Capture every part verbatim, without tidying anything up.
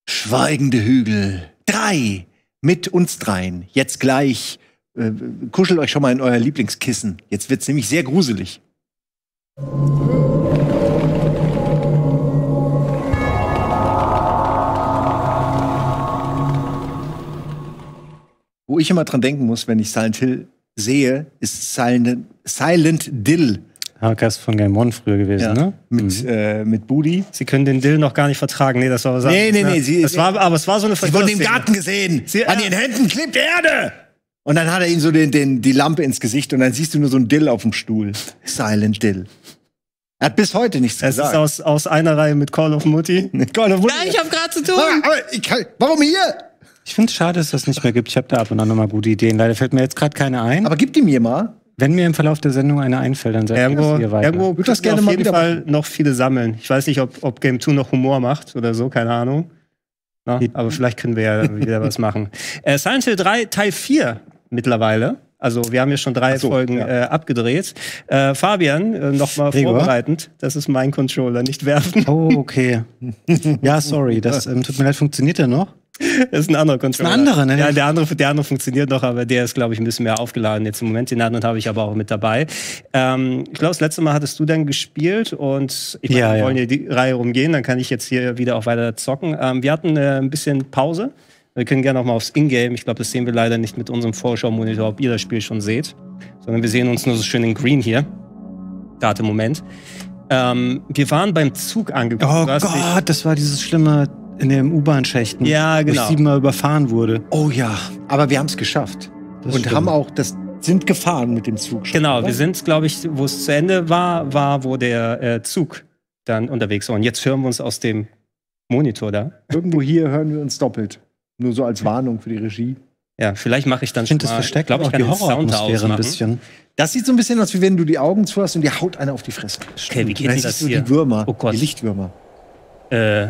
Schweigende Hügel. Drei. Mit uns dreien. Jetzt gleich. Äh, kuschelt euch schon mal in euer Lieblingskissen. Jetzt wird's nämlich sehr gruselig. Wo ich immer dran denken muss, wenn ich Silent Hill sehe, ist Silent, Silent Dill. Harkas von Game One früher gewesen, Ja, ne? mit, Mhm. äh, mit Booty. Sie können den Dill noch gar nicht vertragen. Nee, das war was Nee, anderes, nee, nee, ne? sie- das war, aber es war so eine Sie wurden im Verkehrsszene. Garten gesehen. Sie- An ja. ihren Händen klebt Erde. Und dann hat er ihm so den, den, die Lampe ins Gesicht und dann siehst du nur so ein Dill auf dem Stuhl. Silent Dill. Er hat bis heute nichts Es ist gesagt. aus, aus einer Reihe mit Call of Mutti. Call of Duty. Nein, ich hab grad zu tun. Aber, aber ich kann, warum hier? Ich finde es schade, dass das nicht mehr gibt. Ich habe da ab und an nochmal gute Ideen. Leider fällt mir jetzt gerade keine ein. Aber gib die mir mal. Wenn mir im Verlauf der Sendung eine einfällt, dann sag ich Irgendwo, das hier weiter. irgendwo Würd das das gerne gerne auf mal jeden wieder Fall noch viele sammeln. Ich weiß nicht, ob, ob Game zwei noch Humor macht oder so, keine Ahnung. Na, aber vielleicht können wir ja wieder was machen. Äh, Silent Hill drei Teil vier mittlerweile. Also wir haben ja schon drei Ach so, Folgen ja. äh, abgedreht. Äh, Fabian, äh, noch mal Gregor? vorbereitend. Das ist mein Controller, nicht werfen. Oh, okay. Ja, sorry. Das ähm, tut mir leid, funktioniert der noch? Das ist ein anderer Controller. ein anderer, ne? Ja, der andere, der andere funktioniert noch, aber der ist, glaube ich, ein bisschen mehr aufgeladen jetzt im Moment. Den anderen habe ich aber auch mit dabei. Ähm, ich glaube, das letzte Mal hattest du dann gespielt und ich meine, Ja, wir ja. wollen ja die Reihe rumgehen, dann kann ich jetzt hier wieder auch weiter zocken. Ähm, wir hatten äh, ein bisschen Pause. Wir können gerne noch mal aufs Ingame. Ich glaube, das sehen wir leider nicht mit unserem Vorschau-Monitor, ob ihr das Spiel schon seht, sondern wir sehen uns nur so schön in Green hier. Gerade im Moment. Ähm, wir waren beim Zug angekommen. Oh Du hast dich- Gott, das war dieses Schlimme in den U-Bahn-Schächten. Ja, Wo ich genau. siebenmal überfahren wurde. Oh ja, aber wir haben es geschafft. Das und stimmt. haben auch das sind gefahren mit dem Zug. schon, Genau, oder? wir sind, glaube ich, wo es zu Ende war, war, wo der äh, Zug dann unterwegs war. Und jetzt hören wir uns aus dem Monitor da. Irgendwo hier hören wir uns doppelt. Nur so als Warnung für die Regie. Ja, vielleicht mache ich dann Ich finde, das mal- versteckt glaub, auch ich kann die den Sound Horroratmosphäre ein ausmachen. bisschen. Das sieht so ein bisschen aus, wie wenn du die Augen zu hast und dir haut einer auf die Fresse. Okay, wie geht Da denn siehst das du hier? die Würmer, Oh Gott. die Lichtwürmer. Äh,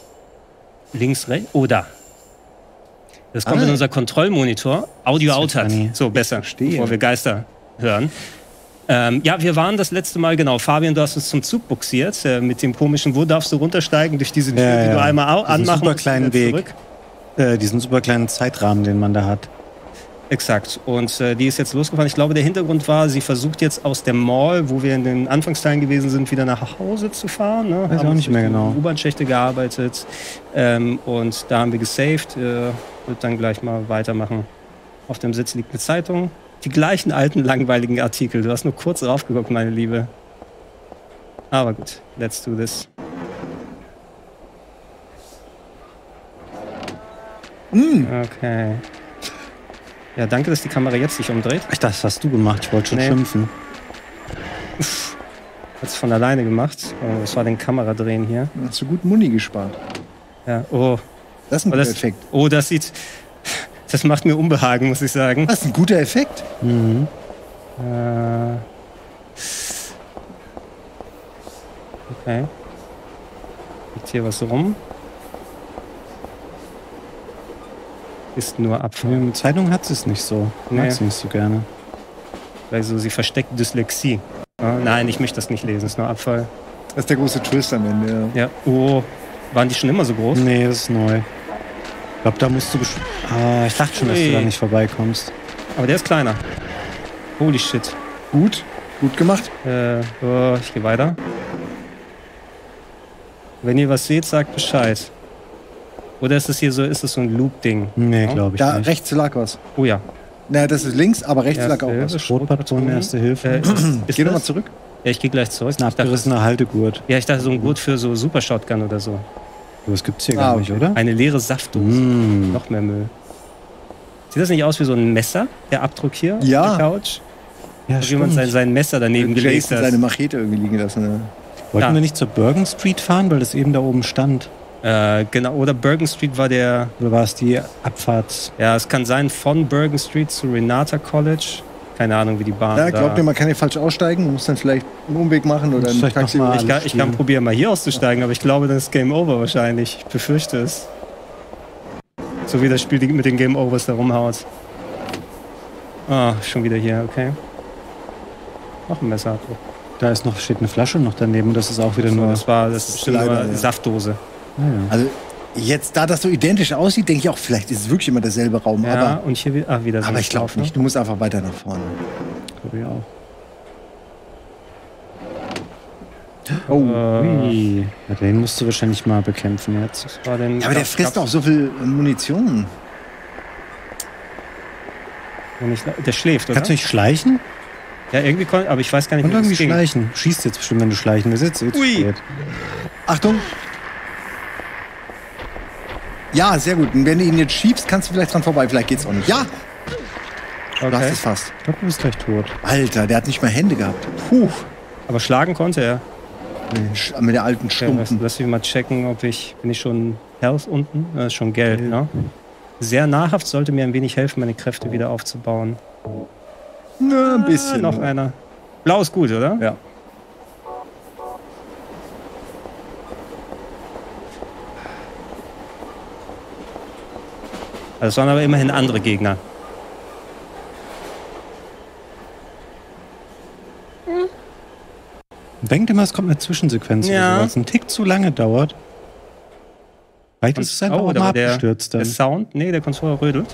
links, rechts? Oh, da. Das kommt Ah. in unser Kontrollmonitor. Audio out hat. funny. So, besser. verstehe. Bevor wir Geister hören. Ähm, ja, wir waren das letzte Mal, genau. Fabian, du hast uns zum Zug buxiert. Äh, mit dem komischen, wo darfst du runtersteigen? Durch diese Tür, Ja, die ja. du einmal au- Diesen anmachen super musst, kleinen wieder Weg. zurück. Äh, diesen super kleinen Zeitrahmen, den man da hat. Exakt. Und äh, die ist jetzt losgefahren. Ich glaube, der Hintergrund war, sie versucht jetzt aus der Mall, wo wir in den Anfangsteilen gewesen sind, wieder nach Hause zu fahren. Ne? Weiß Haben auch uns nicht mehr durch die genau. U-Bahn-Schächte gearbeitet. Ähm, und da haben wir gesaved. Äh, wird dann gleich mal weitermachen. Auf dem Sitz liegt eine Zeitung. Die gleichen alten, langweiligen Artikel. Du hast nur kurz raufgeguckt, meine Liebe. Aber gut, let's do this. Okay. Ja, danke, dass die Kamera jetzt sich umdreht. Ich dachte, das hast du gemacht. Ich wollte schon Nee. schimpfen. Hat es von alleine gemacht. Oh, das war den Kameradrehen hier. Hast du gut Muni gespart. Ja, oh. Das ist ein Oh, guter das, Effekt. oh, das sieht. Das macht mir Unbehagen, muss ich sagen. Das ist ein guter Effekt. Mhm. Äh, okay. Liegt hier was rum? Ist nur Abfall. Mit Zeitung hat sie es nicht so. Nee. Mag sie nicht so gerne. Also sie versteckt Dyslexie. Ah, nein, ich möchte das nicht lesen, ist nur Abfall. Das ist der große Twist am Ende. Ja. Ja, oh. Waren die schon immer so groß? Nee, das ist neu. Ich glaube, da musst du... besch- Ah, ich dachte schon, dass du Ui. da nicht vorbeikommst. Aber der ist kleiner. Holy shit. Gut, gut gemacht. Äh, oh, ich gehe weiter. Wenn ihr was seht, sagt Bescheid. Oder ist das hier so, ist das so ein Loop-Ding? Nee, Ja. glaube ich Da nicht. rechts lag was. Oh ja. Na, das ist links, aber rechts lag Erste auch Hilfe, was. Schrotpatronen, erste Hilfe. Äh, ist, ist Geh doch mal das? zurück. Ja, ich gehe gleich zurück. Ein Ich dachte, abgerissener Haltegurt. ja, ich dachte, so ein Gurt für so Super Shotgun oder so. Aber das gibt's hier Ah, gar nicht, okay. oder? Eine leere Saftdose. Mm. Noch mehr Müll. Sieht das nicht aus wie so ein Messer, der Abdruck hier Ja. auf der Couch? Ja, Wo jemand sein, sein Messer daneben gelegt Jason hat. seine Machete irgendwie liegen lassen. Ne? Wollten Ja. wir nicht zur Bergen Street fahren, weil das eben da oben stand? Äh, genau, oder Bergen Street war der, Oder war es die Abfahrts... ja, es kann sein, von Bergen Street zu Renata College. Keine Ahnung, wie die Bahn Ja, da... glaubt mir, man kann hier falsch aussteigen. Man muss dann vielleicht einen Umweg machen oder Muss ein vielleicht Taxi. noch mal- Ich kann, ich kann spielen. probieren, mal hier auszusteigen, aber ich glaube, das ist Game Over wahrscheinlich. Ich befürchte es. So wie das Spiel mit den Game Overs da rumhaut. Ah, schon wieder hier, okay. Noch ein Messer. Da ist noch, steht eine Flasche noch daneben. Das ist auch wieder So, nur... das war das ist bestimmt leider, nur ja. Saftdose. Ah, ja. Also, Jetzt, da das so identisch aussieht, denke ich auch, vielleicht ist es wirklich immer derselbe Raum. Ja, aber und hier wieder, ah, wieder so aber eine ich glaube Schlaufe. nicht. Du musst einfach weiter nach vorne. Glaube ich auch. Oh, Ui. Ja, den musst du wahrscheinlich mal bekämpfen jetzt. das war denn, Ja, aber der gab's- frisst gab's auch so viel äh, Munition. noch nicht, der schläft, oder? Kannst du nicht schleichen? Ja, irgendwie kon aber ich weiß gar nicht, Und wie das irgendwie ging. schleichen. Schießt jetzt bestimmt, wenn du schleichen willst. Jetzt, jetzt Ui. spät. Achtung! Ja, sehr gut. Und wenn du ihn jetzt schiebst, kannst du vielleicht dran vorbei. Vielleicht geht's auch nicht. Ja! Du hast Okay. es fast. Ich glaube, du bist gleich tot. Alter, der hat nicht mal Hände gehabt. Puh. Aber schlagen konnte er. Mit den Sch- Mit der alten Okay, lass, Stumpen. lass mich mal checken, ob ich. Bin ich schon Health unten? Das ist schon gelb, ne? Sehr nahrhaft, sollte mir ein wenig helfen, meine Kräfte wieder aufzubauen. Na, ein Ah, bisschen. noch einer. Blau ist gut, oder? Ja. Also es waren aber immerhin andere Gegner. Denkt immer, es kommt eine Zwischensequenz, Ja. oder so, was einen Tick zu lange dauert. Vielleicht ist es einfach Oh, auch da mal war der, abgestürzt der dann. Sound, nee, der Controller rödelt.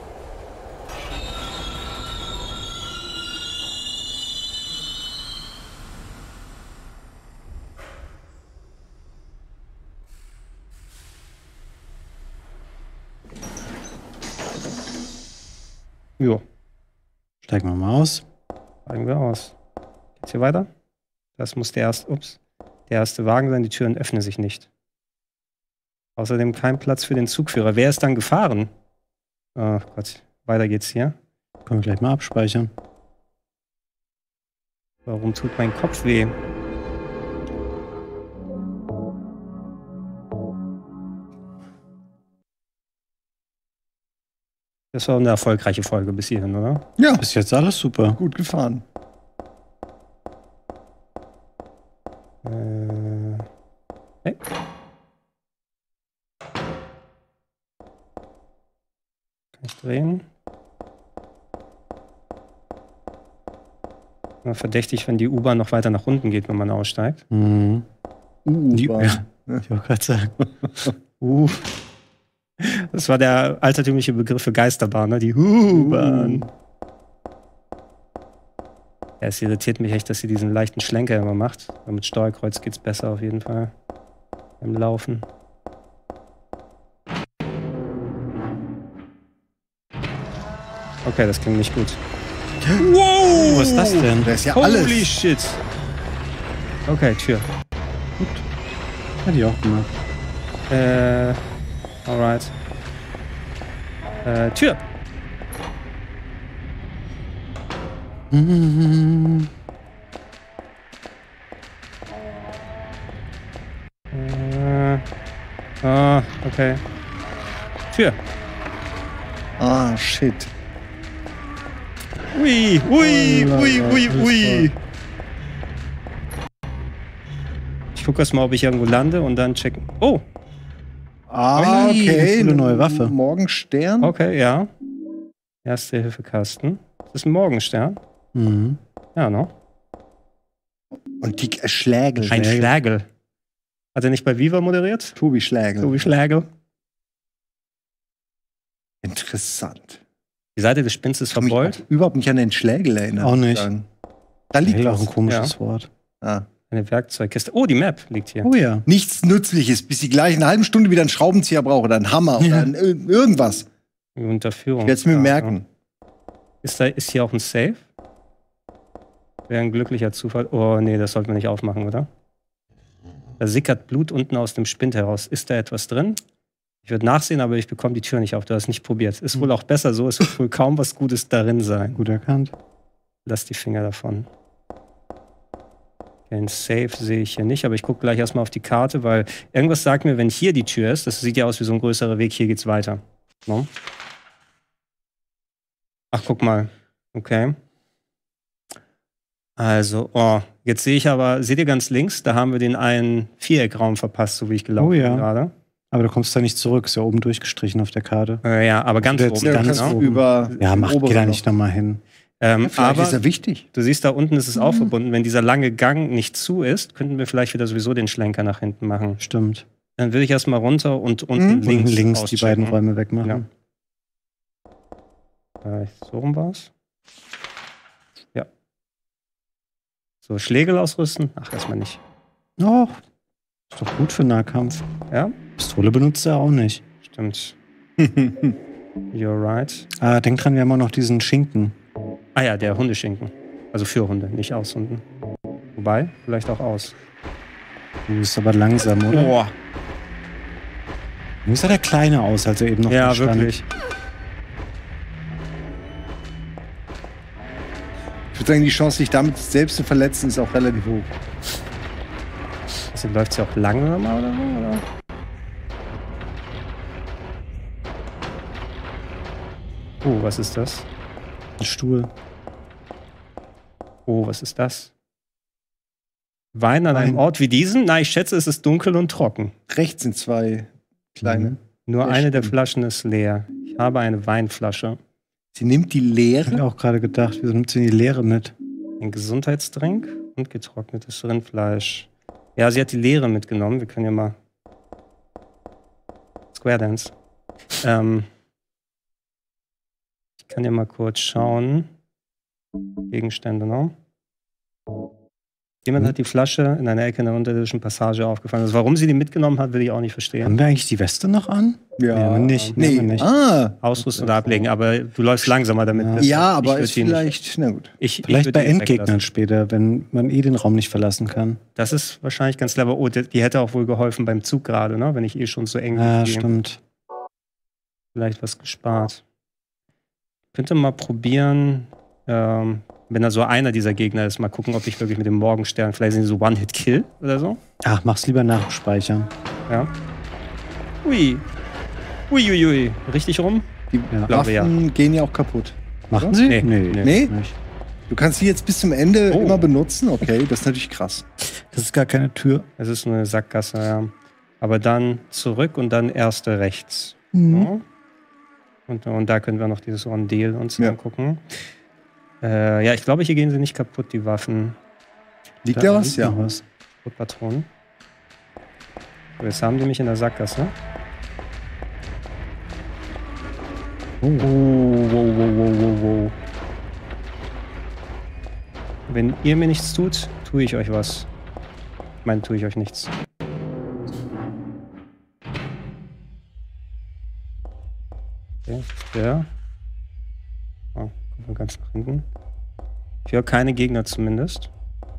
Jo, Steigen wir mal aus. steigen wir aus. Geht's hier weiter? Das muss der erste, ups, der erste Wagen sein. Die Türen öffnen sich nicht. Außerdem kein Platz für den Zugführer. Wer ist dann gefahren? Oh Gott, weiter geht's hier. Können wir gleich mal abspeichern. Warum tut mein Kopf weh? Das war eine erfolgreiche Folge bis hierhin, oder? Ja, Bis jetzt alles super. gut gefahren. Äh, hey. Kann ich drehen? Ja, verdächtig, wenn die U-Bahn noch weiter nach unten geht, wenn man aussteigt. Mhm. Die- U-Bahn. ja. Ich wollte gerade sagen. Uh. Das war der altertümliche Begriff für Geisterbahn, ne? Die U-Bahn. Ja, es irritiert mich echt, dass sie diesen leichten Schlenker immer macht. Aber mit Steuerkreuz geht's besser auf jeden Fall. Beim Laufen. Okay, das klingt nicht gut. Wow, was ist das denn? Das ist ja Holy alles. shit! Okay, Tür. Hätte ich auch gemacht. Äh, alright. Äh, Tür. Mhm. Äh, ah, okay. Tür. Ah, shit. Ui, ui, ui, ui, ui. Ich gucke erst mal, ob ich irgendwo lande und dann checken. Oh, Ah, Ui, okay. eine neue Waffe. Morgenstern. okay, ja. Erste Hilfe Kasten. Das ist ein Morgenstern. Mhm. Ja, no? Und die äh, Schlägel. Ein Schlagel. Hat er nicht bei Viva moderiert? Tobi Schlägel. So wie Schlagel. Interessant. Die Seite des Spins ist Ich kann mich verbeult. auch überhaupt nicht an den Schlägel erinnern. Auch muss ich nicht. sagen. Da liegt Hell auch ein was. komisches Wort. Ah. Eine Werkzeugkiste. Oh, die Map liegt hier. Oh ja. Nichts Nützliches, bis sie gleich in einer halben Stunde wieder einen Schraubenzieher brauche oder einen Hammer Ja. oder ein, ir- irgendwas. Unterführung. Ich werde es mir Ja, merken. Ist, da, ist hier auch ein Safe? Wäre ein glücklicher Zufall. Oh, nee, das sollten wir nicht aufmachen, oder? Da sickert Blut unten aus dem Spind heraus. Ist da etwas drin? Ich würde nachsehen, aber ich bekomme die Tür nicht auf. Du hast es nicht probiert. Ist wohl auch besser so. Es wird wohl kaum was Gutes darin sein. Gut erkannt. Lass die Finger davon. Okay, ein Safe sehe ich hier nicht, aber ich gucke gleich erstmal auf die Karte, weil irgendwas sagt mir, wenn hier die Tür ist, das sieht ja aus wie so ein größerer Weg, hier geht's weiter. No? Ach, guck mal. Okay. Also, oh, jetzt sehe ich aber, seht ihr ganz links, da haben wir den einen Viereckraum verpasst, so wie ich gelaufen Oh ja. bin gerade. Aber du kommst da nicht zurück. Ist ja oben durchgeschrieben auf der Karte. Äh, ja, aber ganz Du hättest oben. ja, dann, ganz ne? oben. über Ja, den mach, geh oberen da noch. nicht nochmal hin. Ähm, Vielleicht aber ist er wichtig. du siehst, da unten ist es auch verbunden. Wenn dieser lange Gang nicht zu ist, könnten wir vielleicht wieder sowieso den Schlenker nach hinten machen. Stimmt. Dann würde ich erstmal runter und unten Mhm. links, Unten links die beiden auschecken. Räume wegmachen. Äh, so rum war's. Ja. So, Schlägel ausrüsten? Ach, erstmal nicht. Oh, ist doch gut für Nahkampf. Ja, Pistole benutzt er auch nicht. stimmt. You're right. Ah, denk dran, wir haben auch noch diesen Schinken. Ah ja, der Hundeschinken. Also für Hunde, nicht aus Hunden. Wobei, vielleicht auch aus. Du bist aber langsam, oder? Boah. Wie sah der Kleine aus, als er eben noch da Ja, stand? wirklich. Ich würde sagen, die Chance, sich damit selbst zu verletzen, ist auch relativ hoch. Also läuft sie auch langsamer oder so? Oder? Oh, was ist das? Ein Stuhl. Oh, was ist das? Wein an Wein. einem Ort wie diesen? Na, ich schätze, es ist dunkel und trocken. Rechts sind zwei kleine. Mhm. Nur Ja, eine der stimmt. Flaschen ist leer. Ich habe eine Weinflasche. Sie nimmt die Ich leere. habe auch gerade gedacht, wieso nimmt sie die Leere mit? Ein Gesundheitsdrink und getrocknetes Rindfleisch. Ja, sie hat die Leere mitgenommen. Wir können ja mal. Square Dance. Ähm, ich kann ja mal kurz schauen. Gegenstände, ne? Jemand Hm. hat die Flasche in einer Ecke in der unterirdischen Passage aufgefangen. Also warum sie die mitgenommen hat, will ich auch nicht verstehen. Haben wir eigentlich die Weste noch an? Nee, haben wir nicht. Nee. haben wir nicht. Ah. Ausrüsten oder ablegen, aber du läufst langsamer damit. Ja. Deshalb, Ja, ich aber würd ist die nicht- vielleicht. Na gut. Ich, ich Vielleicht würd bei die Endgegnern weglassen. später, wenn man eh den Raum nicht verlassen kann. Das ist wahrscheinlich ganz clever. Oh, die, die hätte auch wohl geholfen beim Zug gerade, ne? Wenn ich eh schon so eng Ja, gehe. stimmt. Vielleicht was gespart. Könnte mal probieren, ähm, wenn da so einer dieser Gegner ist, mal gucken, ob ich wirklich mit dem Morgenstern, vielleicht sind die so One-Hit-Kill oder so. Ach, mach's lieber nach dem Speichern. Ja. Ui. Ui, ui, ui. Richtig rum? Die Ja. Glaube, ja. Waffen gehen ja auch kaputt. Machen sie? Nee. nee. Nee? Nicht. Du kannst sie jetzt bis zum Ende Oh. immer benutzen. Okay, das ist natürlich krass. Das ist gar keine Tür. Es ist eine Sackgasse, ja. Aber dann zurück und dann erste rechts. Mhm. Ja. Und, und da können wir noch dieses Rondel uns Ja. angucken. Äh, ja, ich glaube, hier gehen sie nicht kaputt, die Waffen. Liegt Da da was? liegt Ja. noch was. Patronen. So, jetzt haben die mich in der Sackgasse. Oh, wow, wow, wow, wow, wow. Wenn ihr mir nichts tut, tue ich euch was. Ich meine, tue ich euch nichts. Okay, das ist der. Oh, gucken wir ganz nach hinten. Ich höre keine Gegner zumindest.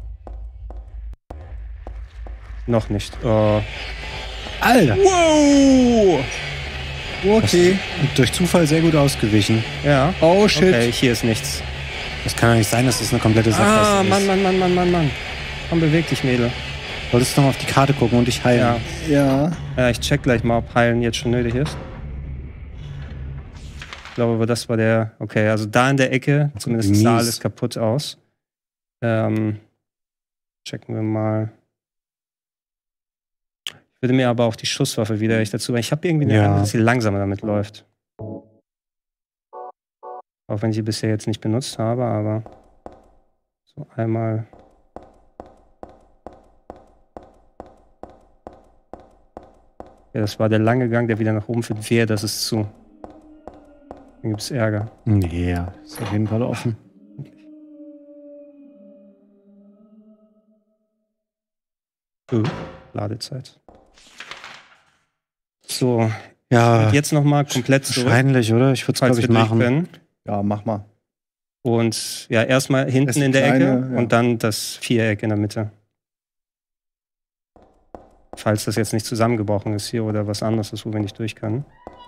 Noch nicht. Oh. Alter! Wow! Okay. Durch Zufall sehr gut ausgewichen. Ja. Oh shit. Okay, hier ist nichts. Das kann doch nicht sein, dass das eine komplette Sackgasse Ah, ist. Mann, Mann, Mann, Mann, Mann, Mann. Komm, beweg dich, Mädel. Solltest du noch mal auf die Karte gucken und dich heilen. Ja. Ja. Ja, ich check gleich mal, ob Heilen jetzt schon nötig ist. Ich glaube, aber das war der. Okay, also da in der Ecke, zumindest Mies. sah alles kaputt aus. Ähm, checken wir mal. Ich würde mir aber auch die Schusswaffe wieder echt dazu, weil ich habe irgendwie eine Ja. Ahnung, dass sie langsamer damit läuft. Auch wenn ich sie bisher jetzt nicht benutzt habe, aber so einmal. Ja, das war der lange Gang, der wieder nach oben führt. Wehe, das ist zu. Dann gibt es Ärger. Nee, ja. Ist auf jeden Fall offen. Öh, Ladezeit. So, Ja, und jetzt nochmal komplett zurück, wahrscheinlich, oder? Ich würde es, falls glaube wir ich, durch machen. können. Ja, mach mal. Und ja, erstmal hinten Das in der kleine, Ecke ja. und dann das Viereck in der Mitte. Falls das jetzt nicht zusammengebrochen ist hier oder was anderes ist, wo wir nicht durch können.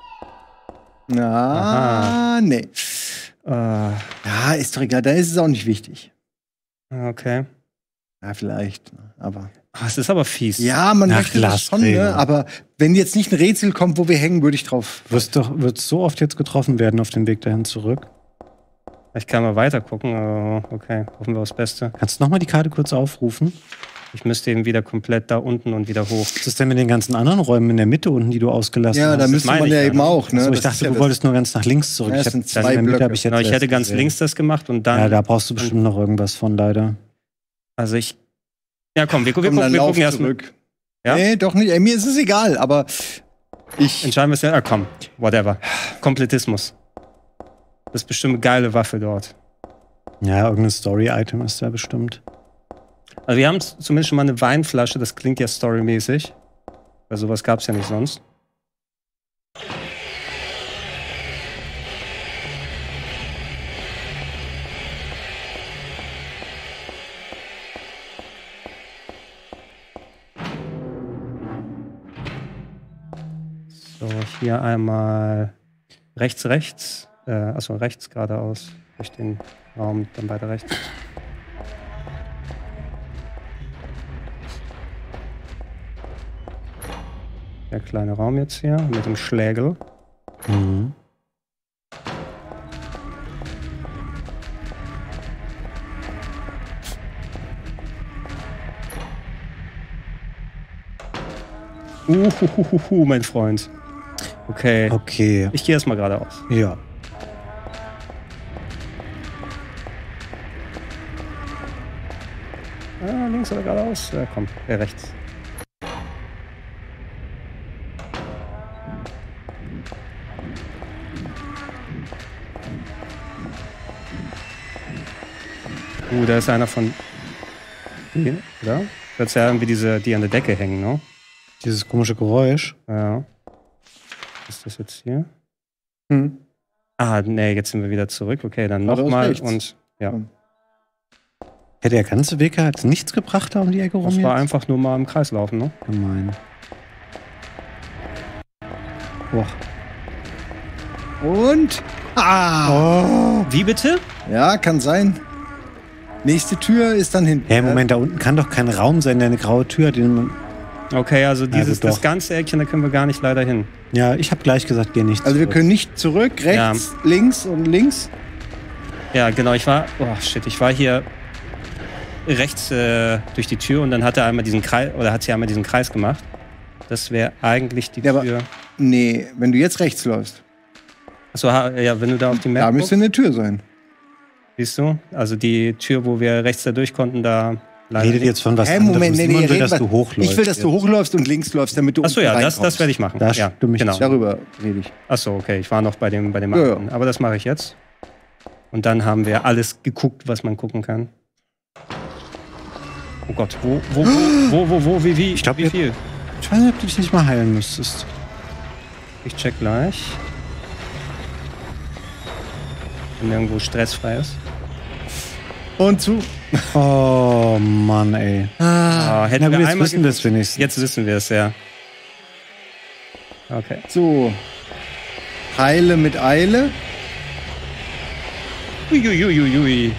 Na, Aha. nee. Äh, Ja, ist doch egal. Da ist es auch nicht wichtig. okay. Ja, vielleicht. Aber. Ah, es ist aber fies. Ja, man Ach, möchte das schon, ne? Glasträger. Aber wenn jetzt nicht ein Rätsel kommt, wo wir hängen, würde ich drauf. Wirst doch wird so oft jetzt getroffen werden auf dem Weg dahin zurück. Ich kann mal weiter gucken, aber okay, hoffen wir aufs Beste. Kannst du noch mal die Karte kurz aufrufen? Ich müsste eben wieder komplett da unten und wieder hoch. Was ist denn mit den ganzen anderen Räumen in der Mitte unten, die du ausgelassen Ja, hast? da das müsste meine man ich ja ja, eben ne? auch, ne? so, ich Das dachte, ist ja du das- wolltest nur ganz nach links zurück. Ja, ich es hab, sind dann zwei in der Mitte Blöcke. hab ich, jetzt Genau, ich erst hätte ganz gesehen. links das gemacht und dann. Ja, da brauchst du bestimmt noch irgendwas von, leider. Also ich. Ja, komm, wir, wir, Komm, dann gucken, wir lauf gucken erstmal. zurück. Ja? Nee, doch nicht. Ey, mir ist es egal, aber ich. Entscheiden wir es ja. Ah, komm, whatever. Komplettismus. Das ist bestimmt eine geile Waffe dort. Ja, irgendein Story-Item ist da bestimmt. Also wir haben zumindest schon mal eine Weinflasche, das klingt ja storymäßig. Weil sowas gab es ja nicht sonst. So, hier einmal rechts, rechts. Äh, achso, rechts geradeaus. Durch den Raum, dann weiter rechts. Der kleine Raum jetzt hier mit dem Schlägel. Mhm. Uhuhuhu, mein Freund. Okay. Okay. Ich gehe erstmal geradeaus. Ja. Ah, links oder geradeaus? Ja, komm, äh, rechts. Uh, da ist einer von. Hier, oder? Das ist ja irgendwie diese, die an der Decke hängen, ne? Dieses komische Geräusch. Ja. Was ist das jetzt hier? Hm. Ah, nee, jetzt sind wir wieder zurück. Okay, dann Geradeaus nochmal rechts. und ja. Hm. Ja, der ganze Weg hat nichts gebracht da um die Ecke rum. Das war jetzt? einfach nur mal im Kreis laufen, ne? Gemein. Boah. Und. Ah! Wie bitte? Ja, kann sein. Nächste Tür ist dann hinten. Hä, Moment, da unten kann doch kein Raum sein, der eine graue Tür hat. Den man Okay, also dieses, Also doch. das ganze Eckchen, da können wir gar nicht leider hin. ja, ich habe gleich gesagt, geh nicht. Also wir zurück. können nicht zurück, rechts, links und links. Ja, genau, ich war, oh shit, ich war hier rechts äh, durch die Tür und dann hat er einmal diesen Kreis, oder hat sie einmal diesen Kreis gemacht. Das wäre eigentlich die Ja, aber- Tür. Nee, wenn du jetzt rechts läufst, Achso, ha- ja, wenn du da auf die da Map müsste guckst, eine Tür sein. siehst du, also die Tür, wo wir rechts da durch konnten, da leider Redet nicht. jetzt von was Hä, anderem. Moment, nee, nee, Simon will, reden dass wir- du hochläufst. Ich will, dass du hochläufst und links läufst, damit du Achso, ja, unten das, das reinkommst. werde ich machen. Da ja, stimme ich genau. zu. Darüber rede ich. Achso, okay, ich war noch bei dem, bei dem Ja, ja. anderen. Aber das mache ich jetzt. Und dann haben wir alles geguckt, was man gucken kann. Oh Gott, wo, wo, wo, wo, wo, wo wie, wie, Ich glaub, wie wir- viel? Ich weiß nicht, ob du dich nicht mal heilen müsstest. Ich check gleich. Wenn irgendwo stressfrei ist. Und zu. Oh Mann, ey. Ah, hätten Na gut, wir jetzt einmal wissen wir es wenigstens. Jetzt wissen wir es, ja. Okay. So. Heile mit Eile. Uiuiuiui.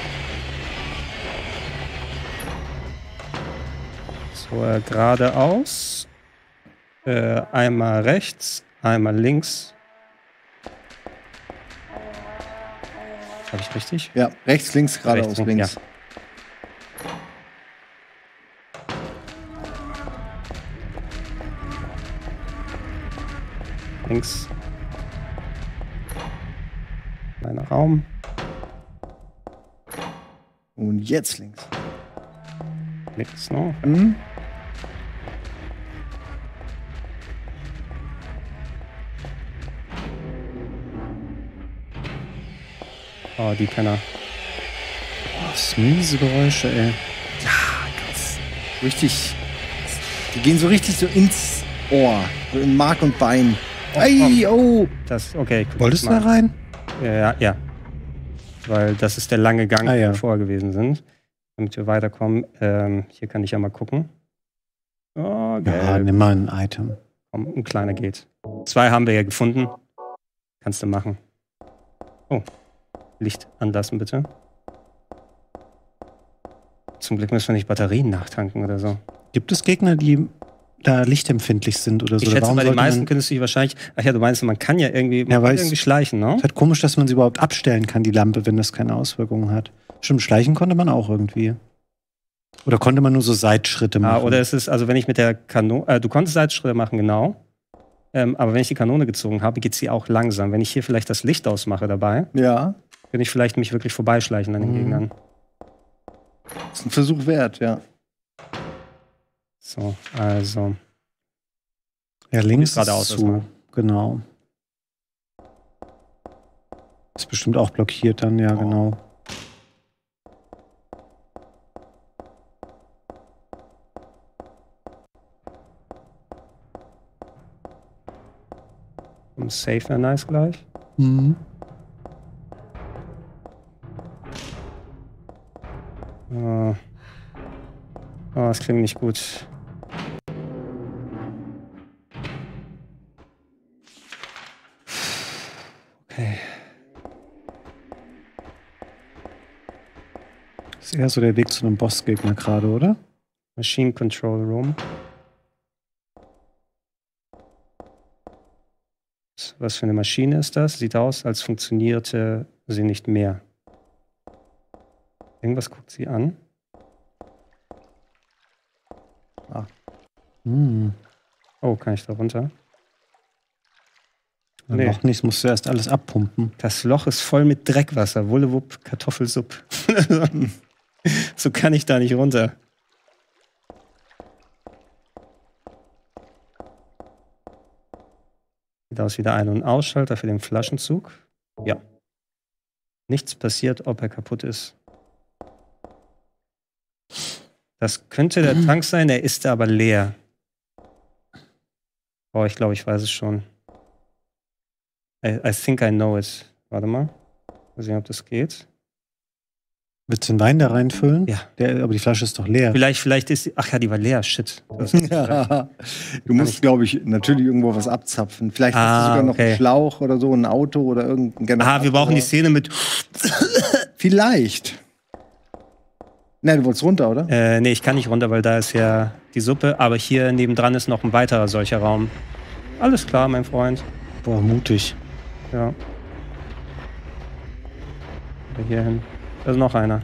So, äh, geradeaus. Äh, einmal rechts, einmal links. Habe ich richtig? Ja, rechts, links, geradeaus, Rechts, links. ja. Links. Kleiner Raum. Und jetzt links. Links, ne? Mhm. Oh, die Penner. Oh, das sind miese Geräusche, ey. Richtig. Die gehen so richtig so ins Ohr. So in Mark und Bein. Oh, Ei, oh. Das, okay. guck Wolltest du mal. da rein? Ja, ja. Weil das ist der lange Gang, Ah, den ja. wir vorher gewesen sind. Damit wir weiterkommen. Ähm, hier kann ich ja mal gucken. Oh, geil. Ja, nimm mal ein Item. Komm, ein kleiner geht. Zwei haben wir ja gefunden. Kannst du machen. Oh. Licht anlassen, bitte. Zum Glück müssen wir nicht Batterien nachtanken oder so. Gibt es Gegner, die da lichtempfindlich sind oder so? Ich Oder schätze warum mal, die sollte meisten man- könntest du dich wahrscheinlich. Ach ja, du meinst, man kann ja irgendwie, man Ja, kann weiß- irgendwie schleichen, ne? Es ist halt komisch, dass man sie überhaupt abstellen kann, die Lampe, wenn das keine Auswirkungen hat. Stimmt, schleichen konnte man auch irgendwie. Oder konnte man nur so Seitschritte machen? Ah, oder es ist, also wenn ich mit der Kanone, äh, du konntest Seitschritte machen, genau. Ähm, aber wenn ich die Kanone gezogen habe, geht sie auch langsam. Wenn ich hier vielleicht das Licht ausmache dabei, Ja. könnte ich vielleicht mich wirklich vorbeischleichen an den Mhm. Gegnern. Ist ein Versuch wert, ja. So, also. Ja, links geradeaus ist zu. Genau. Ist bestimmt auch blockiert dann, ja, Oh. genau. Um Safe wäre nice gleich. Mhm. Oh. Oh, das klingt nicht gut. Okay. Ist eher so der Weg zu einem Bossgegner gerade, oder? Machine Control Room. Was für eine Maschine ist das? Sieht aus, als funktionierte sie nicht mehr. Irgendwas guckt sie an. Hm. Oh, kann ich da runter? Ja, Nee. Noch nicht, musst du erst alles abpumpen. Das Loch ist voll mit Dreckwasser. Wullewupp, Kartoffelsupp. So kann ich da nicht runter. Sieht aus wie der Ein- und Ausschalter für den Flaschenzug. Ja. Nichts passiert, ob er kaputt ist. Das könnte der Tank sein, er ist aber leer. Oh, ich glaube, ich weiß es schon. I, I think I know it. Warte mal. Mal sehen, ob das geht. Willst du den Wein da reinfüllen? Ja. Der, aber die Flasche ist doch leer. Vielleicht, vielleicht ist sie. Ach ja, die war leer. Shit. Das- Ja. Du musst, glaube ich, natürlich irgendwo was abzapfen. Vielleicht Ah, hast du sogar noch okay. einen Schlauch oder so, ein Auto oder irgendein Generator. Ah, wir brauchen die Szene mit. Vielleicht. Nein, du wolltest runter, oder? Äh, nee, ich kann nicht runter, weil da ist ja die Suppe. Aber hier nebendran ist noch ein weiterer solcher Raum. Alles klar, mein Freund. Boah, mutig. Ja. Oder hier hin. Da ist noch einer.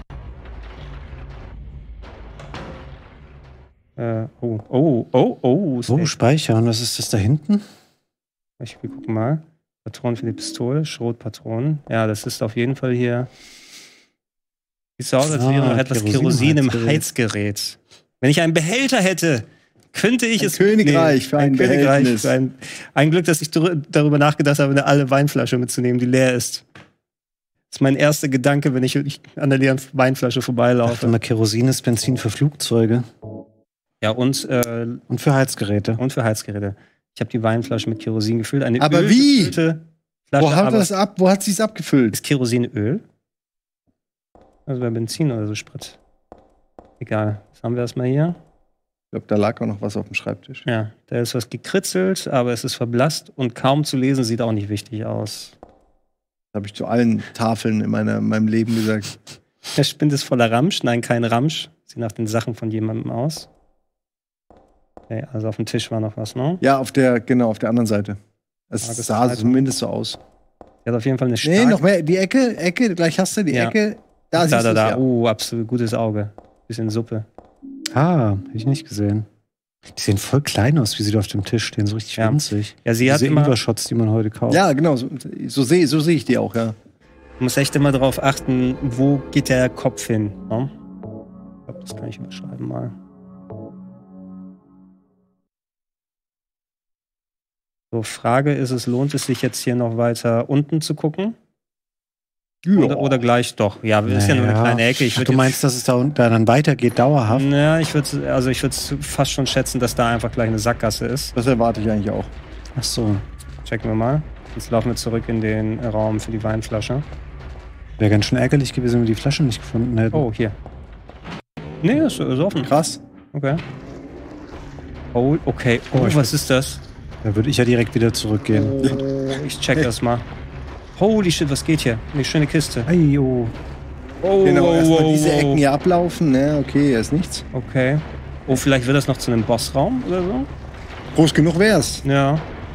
Äh, oh, oh, oh, oh. Oh, safe. speichern. Was ist das da hinten? Ich wir gucken mal. Patronen für die Pistole, Schrotpatronen. Ja, das ist auf jeden Fall hier. Sieht so aus, als wäre Ah, noch etwas Kerosin Kerosin im Heizgerät. Heizgerät. Wenn ich einen Behälter hätte, könnte ich Ein es. Königreich für ein Behältnis. Für ein, ein Glück, dass ich dr- darüber nachgedacht habe, eine alte Weinflasche mitzunehmen, die leer ist. Das ist mein erster Gedanke, wenn ich wirklich an der leeren Weinflasche Ich dachte vorbeilaufe. mal, Kerosin ist Benzin für Flugzeuge Ja, und, äh, und für Heizgeräte. und für Heizgeräte. Ich habe die Weinflasche mit Kerosin gefüllt. Eine Aber wie? ölgefüllte Flasche, Wo hat aber das ab? Wo hat sie es abgefüllt? ist Kerosin Öl? Also bei Benzin oder so Sprit. Egal. Was haben wir erstmal hier? Ich glaube, da lag auch noch was auf dem Schreibtisch. Ja, da ist was gekritzelt, aber es ist verblasst und kaum zu lesen, sieht auch nicht wichtig aus. Das habe ich zu allen Tafeln in meiner, meinem Leben gesagt. Der Spind ist voller Ramsch. Nein, kein Ramsch. Sieht nach den Sachen von jemandem aus. Okay, also auf dem Tisch war noch was, ne? Ja, auf der, genau, auf der anderen Seite. Es Ah, das sah ist zumindest so aus. Der hat auf jeden Fall eine Nee, starke... noch mehr. Die Ecke, Ecke, gleich hast du die Ja. Ecke. Da Da, siehst da, du's, da. ja. Uh, absolut gutes Auge. Bisschen Suppe. Ah, hab ich nicht gesehen. Die sehen voll klein aus, wie sie da auf dem Tisch stehen. So richtig Ja. winzig. Ja, sie hat Diese immer... Übershots, die man heute kauft. Ja, genau, so, so sehe so seh ich die auch, ja. Man muss echt immer darauf achten, wo geht der Kopf hin. Ne? Ich glaube, das kann ich überschreiben mal. So, Frage ist es, lohnt es sich jetzt hier noch weiter unten zu gucken? Oder, oder gleich doch? Ja, ist ja nur eine Naja. kleine Ecke. Ich Ach, würd du jetzt- meinst, dass es da, unten- da dann weitergeht, dauerhaft? Ja, ich würde also ich würde fast schon schätzen, dass da einfach gleich eine Sackgasse ist. Das erwarte ich eigentlich auch. Ach so. Checken wir mal. Jetzt laufen wir zurück in den Raum für die Weinflasche. Wäre ganz schön ärgerlich gewesen, wenn wir die Flaschen nicht gefunden hätten. Oh, hier. Nee, ist, ist offen. Krass. Okay. Oh, okay. Oh, Oh, ich was ist das? Da würde ich ja direkt wieder zurückgehen. Oh, ich check das mal. Holy shit, was geht hier? Eine schöne Kiste. Ayo. Oh, Genau, erstmal oh, diese oh. Ecken hier ablaufen, ne? Okay, hier ist nichts. Okay. Oh, vielleicht wird das noch zu einem Bossraum oder so? Groß genug wär's. Ja.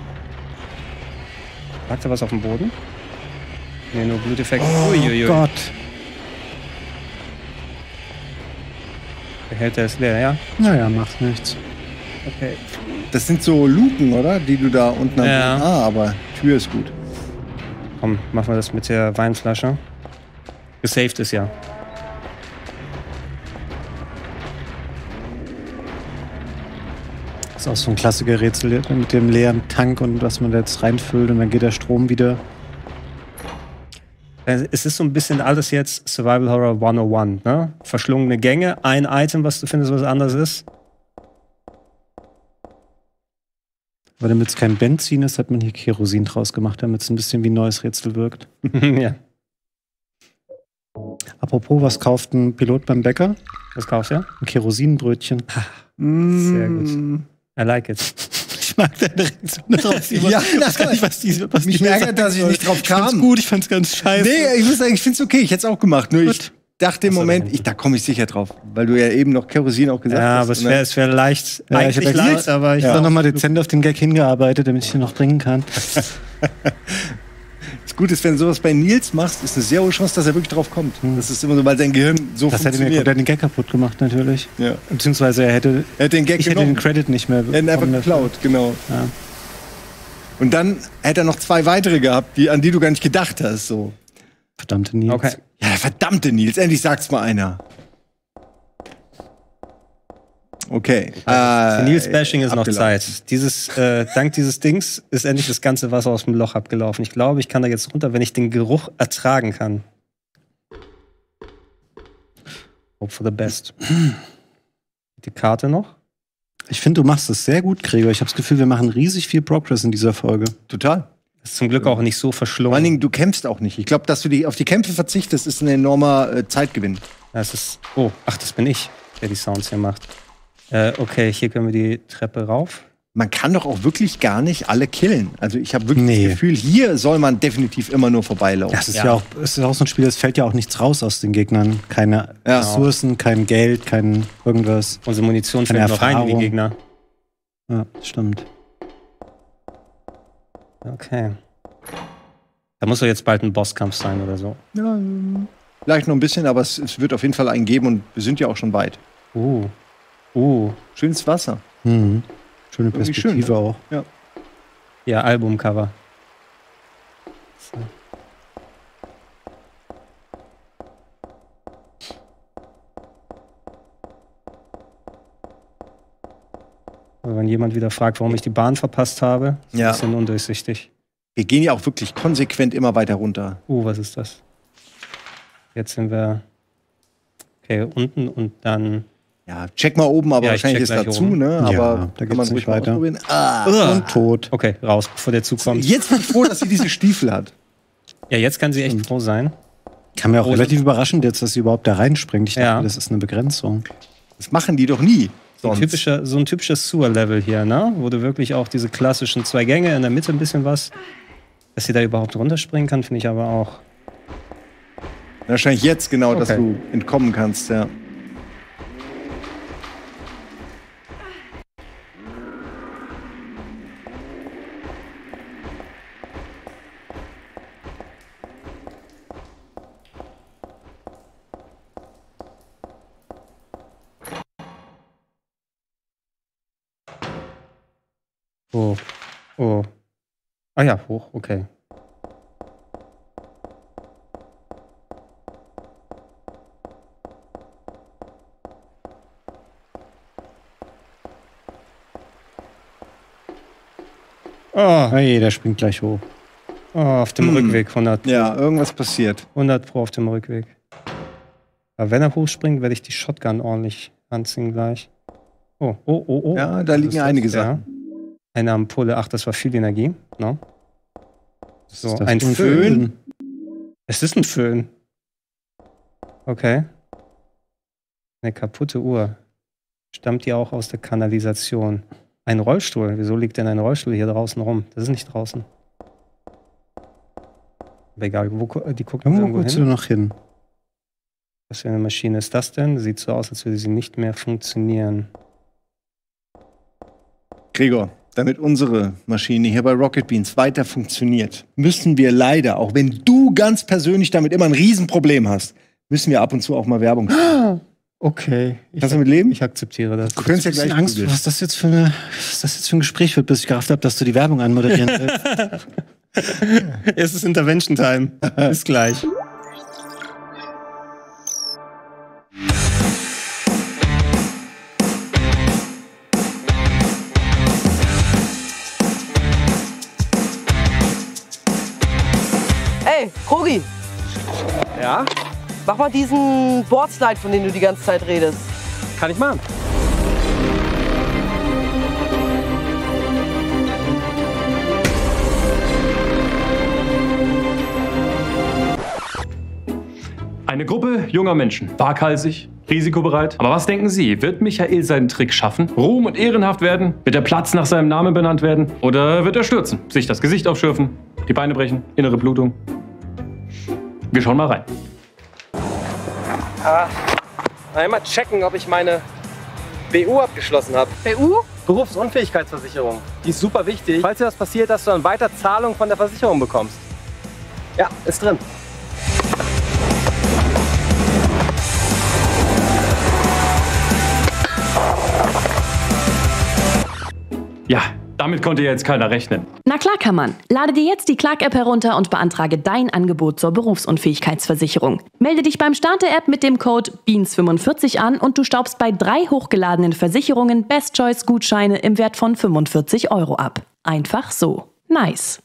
Lag da was auf dem Boden? Nee, nur Bluteffekt. Oh Uiuiui. Gott. Behälter ist leer, ja? Naja, macht nichts. Okay. Das sind so Luken, oder? Die du da unten am Ja. Ah, aber Tür ist gut. Komm, machen wir das mit der Weinflasche. Gesaved ist ja. ist auch so ein Klassiker-Rätsel mit dem leeren Tank und was man da jetzt reinfüllt und dann geht der Strom wieder. Es ist so ein bisschen alles jetzt Survival Horror hundertundeins, ne? Verschlungene Gänge, ein Item, was du findest, was anders ist. Aber damit es kein Benzin ist, hat man hier Kerosin draus gemacht, damit es ein bisschen wie ein neues Rätsel wirkt. Ja. Apropos, was kauft ein Pilot beim Bäcker? Was kaufst du? Ein Kerosinbrötchen. Sehr gut. I like it. Ich mag deine Reaktion darauf. Ja, ich weiß gar nicht, was die, was mich die ärgert, dass ich nicht drauf Ich fand's kam. gut, ich fand's ganz scheiße. Nee, ich muss sagen, ich find's okay. Ich hätte es auch gemacht. Nur ich dachte im Achso, Moment, dann- ich, da komme ich sicher drauf. Weil du ja eben noch Kerosin auch gesagt Ja, hast. aber es Und wäre dann- es wär leicht, Ja, ich eigentlich hab ja leicht, gesagt, aber ich Ich habe ja. noch mal dezent auf den Gag hingearbeitet, damit ich den noch bringen kann. Das Gute ist, wenn du sowas bei Nils machst, ist eine sehr hohe Chance, dass er wirklich drauf kommt. Das ist immer so, weil sein Gehirn so Das hätte mir funktioniert. komplett den Gag kaputt gemacht, natürlich. Ja. Beziehungsweise er hätte, Er hat den Gag ich hätte genommen. den Credit nicht mehr Er hat ihn einfach bekommen dafür. geklaut, genau. Ja. Und dann hätte er noch zwei weitere gehabt, die, an die du gar nicht gedacht hast. So. Verdammte Nils. Okay. Ja, verdammte Nils, endlich sagt's mal einer. Okay. Für Äh, Nils-Bashing ist noch abgelaufen. Zeit. Dieses, äh, dank dieses Dings ist endlich das ganze Wasser aus dem Loch abgelaufen. Ich glaube, ich kann da jetzt runter, wenn ich den Geruch ertragen kann. Hope for the best. Die Karte noch? Ich finde, du machst das sehr gut, Gregor. Ich habe das Gefühl, wir machen riesig viel Progress in dieser Folge. Total. Ist zum Glück auch nicht so Vor allen verschlungen. Dingen, du kämpfst auch nicht. Ich glaube, dass du die, auf die Kämpfe verzichtest, ist ein enormer äh, Zeitgewinn. Das ist. Oh, ach, das bin ich, der die Sounds hier macht. Äh, okay, hier können wir die Treppe rauf. Man kann doch auch wirklich gar nicht alle killen. Also ich habe wirklich Nee. das Gefühl, hier soll man definitiv immer nur vorbeilaufen. Das ist Ja. ja, auch, es ist auch so ein Spiel, es fällt ja auch nichts raus aus den Gegnern. Keine Ja. Ressourcen, kein Geld, kein irgendwas. Unsere Munition Keine fällt noch rein in die Erfahrung. Gegner. Ja, stimmt. Okay. Da muss doch jetzt bald ein Bosskampf sein oder so. Ja, vielleicht noch ein bisschen, aber es, es wird auf jeden Fall einen geben und wir sind ja auch schon weit. Uh. Uh. Schönes Wasser. Mhm. Schöne Irgendwie Perspektive schön, auch. Ja, Albumcover. So. Also wenn jemand wieder fragt, warum ich die Bahn verpasst habe, ist Ja. ein bisschen undurchsichtig. Wir gehen ja auch wirklich konsequent immer weiter runter. Uh, was ist das? Jetzt sind wir okay unten und dann. Ja, check mal oben, aber Ja, ich wahrscheinlich ist check da gleich zu, oben. ne? Ja, Aber da kann geht's man nicht ruhig mal weiter. ausprobieren. Ah. Und tot. Okay, raus, bevor der Zug kommt. Jetzt bin ich froh, dass sie diese Stiefel hat. Ja, jetzt kann sie echt froh sein. Kam mir auch Große- relativ überraschend jetzt, dass sie überhaupt da reinspringt. Ich dachte, Ja. das ist eine Begrenzung. Das machen die doch nie. So ein Sonst. typischer, so ein typisches Sewer-Level hier, ne? Wo du wirklich auch diese klassischen zwei Gänge, in der Mitte ein bisschen was. Dass sie da überhaupt runterspringen kann, finde ich aber auch. Wahrscheinlich jetzt genau, dass Okay. du entkommen kannst, ja. Oh. Oh. Ah ja, hoch, okay. Oh, Hey, der springt gleich hoch. oh auf dem Hm. Rückweg, hundert, Ja, irgendwas passiert. hundert Pro auf dem Rückweg. Aber wenn er hochspringt, werde ich die Shotgun ordentlich anziehen gleich. Oh, oh, oh, oh. Ja, da Was liegen ist das? einige Ja. Sachen. Eine Ampulle, ach, das war viel Energie. No? So, Ist das ein ein Föhn. Es ist ein Föhn. Okay. Eine kaputte Uhr. Stammt die auch aus der Kanalisation? Ein Rollstuhl. Wieso liegt denn ein Rollstuhl hier draußen rum? Das ist nicht draußen. Aber egal, wo, gu- die guckt Irgendwo irgendwo guckst du hin. noch hin. Was für eine Maschine ist das denn? Sieht so aus, als würde sie nicht mehr funktionieren. Gregor, damit unsere Maschine hier bei Rocket Beans weiter funktioniert, müssen wir leider, auch wenn du ganz persönlich damit immer ein Riesenproblem hast, müssen wir ab und zu auch mal Werbung machen. Okay. Ich, Kannst du damit leben? ich akzeptiere das. Du könntest ja Ich hab gleich Angst, googeln. was das jetzt für eine, was das jetzt für ein Gespräch wird, bis ich gerafft habe, dass du die Werbung anmoderieren willst. Es ist Intervention Time. Bis gleich. Ey, Krogi, Ja, mach mal diesen Boardslide, von dem du die ganze Zeit redest. kann ich machen. Eine Gruppe junger Menschen, waghalsig, risikobereit. Aber was denken Sie? Wird Michael seinen Trick schaffen? Ruhm und ehrenhaft werden? Wird der Platz nach seinem Namen benannt werden? Oder wird er stürzen, sich das Gesicht aufschürfen, die Beine brechen, innere Blutung? Wir schauen mal rein. Ah, einmal checken, ob ich meine B U abgeschlossen habe. B U? Berufsunfähigkeitsversicherung. Die ist super wichtig. Falls dir was passiert, dass du dann weiter Zahlung von der Versicherung bekommst. Ja, ist drin. Ja, damit konnte jetzt keiner rechnen. Na klar kann man. Lade dir jetzt die Clark-App herunter und beantrage dein Angebot zur Berufsunfähigkeitsversicherung. Melde dich beim Start der App mit dem Code Beans fünfundvierzig an und du staubst bei drei hochgeladenen Versicherungen Best Choice Gutscheine im Wert von fünfundvierzig Euro ab. Einfach so. Nice.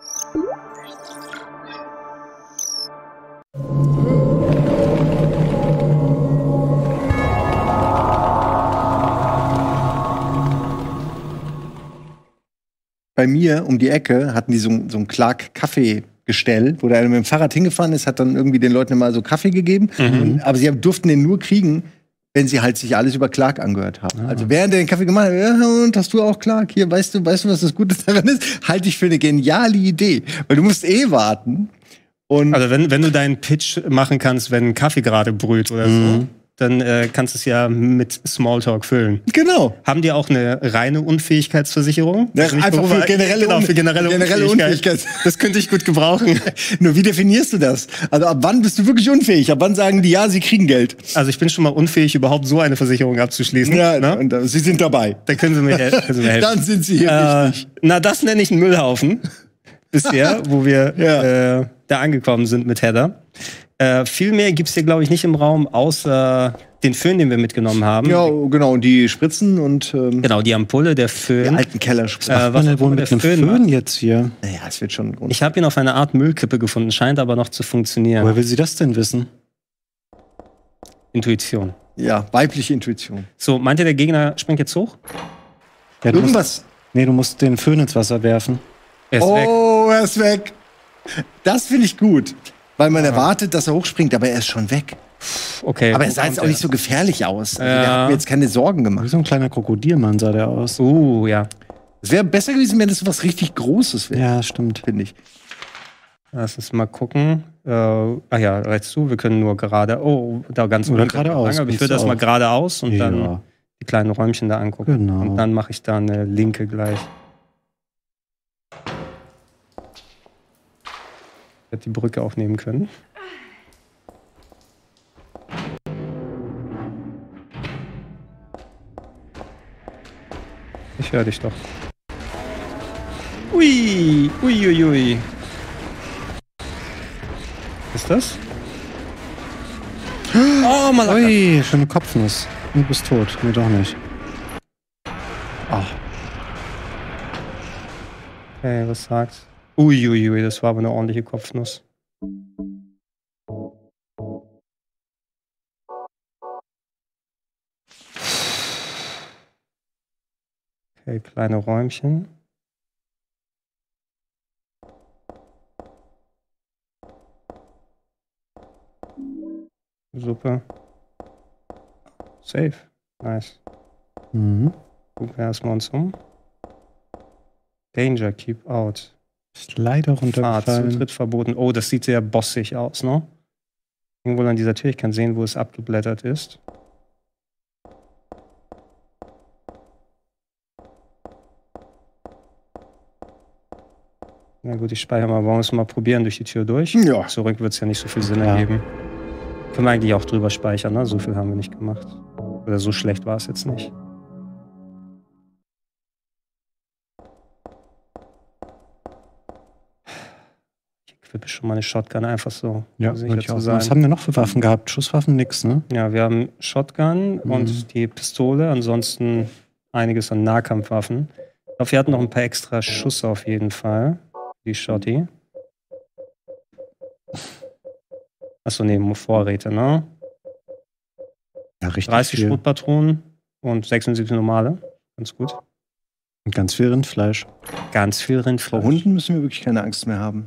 Bei mir um die Ecke hatten die so, so ein Clark-Kaffee-Gestell, wo der mit dem Fahrrad hingefahren ist, hat dann irgendwie den Leuten immer so Kaffee gegeben. Mhm. Und, aber sie durften den nur kriegen, wenn sie halt sich alles über Clark angehört haben. Ah. Also während er den Kaffee gemacht hat, ja, und hast du auch Clark? Hier, weißt du, weißt du, was das Gute daran ist? Halte ich für eine geniale Idee. Weil du musst eh warten. Und Also wenn, wenn du deinen Pitch machen kannst, wenn ein Kaffee gerade brüht oder so, dann äh, kannst du es ja mit Smalltalk füllen. genau. Haben die auch eine reine Unfähigkeitsversicherung? Ja, Also nicht einfach nur für generelle, genau, für generelle, generelle Unfähigkeit. Unfähigkeit. Das könnte ich gut gebrauchen. Nur wie definierst du das? Also ab wann bist du wirklich unfähig? Ab wann sagen die, ja, sie kriegen Geld? Also ich bin schon mal unfähig, überhaupt so eine Versicherung abzuschließen. Ja, ne? und äh, sie sind dabei. Dann können sie mir, hel können sie mir helfen. Dann sind sie hier Äh, richtig. na, das nenne ich einen Müllhaufen. Bisher, wo wir Ja. äh, da angekommen sind mit Heather. Äh, viel mehr gibt es hier, glaube ich, nicht im Raum, außer den Föhn, den wir mitgenommen haben. Ja, genau. Und die Spritzen und ähm, Genau, die Ampulle, der Föhn. die alten Kellerspritzen. Äh, was Was auch wohl immer mit der einem Föhn Föhn macht. jetzt hier? naja, es wird schon. Ich habe ihn auf eine Art Müllkippe gefunden, scheint aber noch zu funktionieren. Woher will sie das denn wissen? Intuition. Ja, weibliche Intuition. So, meint ihr, der Gegner springt jetzt hoch? Ja, du musst, Irgendwas. nee, du musst den Föhn ins Wasser werfen. Er ist weg. Oh, er ist weg. Das finde ich gut. Weil man erwartet, dass er hochspringt, aber er ist schon weg. Okay. Aber wo es sah kommt jetzt auch er? nicht so gefährlich aus. Also Ja. der hat mir jetzt keine Sorgen Wie gemacht. so ein kleiner Krokodilmann sah der aus. Uh, ja. Es wäre besser gewesen, wenn das so was richtig Großes wäre, Ja, stimmt. finde ich. Lass uns mal gucken. Äh, ah ja, rechts zu. Wir können nur gerade. Oh, da ganz Oder unten. geradeaus, Aber ich kannst würde du das mal auch. geradeaus und dann Ja, die kleinen Räumchen da angucken. genau. Und dann mache ich da eine linke gleich. Ich hätte die Brücke auch nehmen können. Ich höre dich doch. Ui, ui, ui, ui. Was ist das? Oh, Malaka. Ui, schöne Kopfnuss. Du bist tot. Nee, doch nicht. Ach, Okay, was sagt's? Uiuiui, ui, das war aber eine ordentliche Kopfnuss. Okay, kleine Räumchen. Suppe. Safe. Nice. mhm. Gucken wir erstmal uns um. Danger, keep out. Ist leider Fahrt, runtergefallen. Zutritt verboten. Oh, das sieht sehr bossig aus, ne? Irgendwo an dieser Tür. Ich kann sehen, wo es abgeblättert ist. Na gut, ich speichere mal. Wollen wir es mal probieren durch die Tür durch? Ja. Zurück wird es ja nicht so viel Sinn Ja. ergeben. Können wir eigentlich auch drüber speichern, ne? So viel haben wir nicht gemacht. Oder so schlecht war es jetzt nicht. Ich equippe schon mal eine Shotgun einfach so. Ja, um sicher würde ich zu auch sein. sagen. Was haben wir noch für Waffen gehabt? Schusswaffen nix, ne? Ja, wir haben Shotgun Mhm. und die Pistole, ansonsten einiges an Nahkampfwaffen. Ich glaube, wir hatten noch ein paar extra Schuss auf jeden Fall. Die Shotty. Achso, nee, Vorräte, ne? Ja, richtig dreißig viel. Schrotpatronen und sechsundsiebzig normale. Ganz gut. Und ganz viel Rindfleisch. Ganz viel Vor Rindfleisch. Hunden müssen wir wirklich keine Angst mehr haben.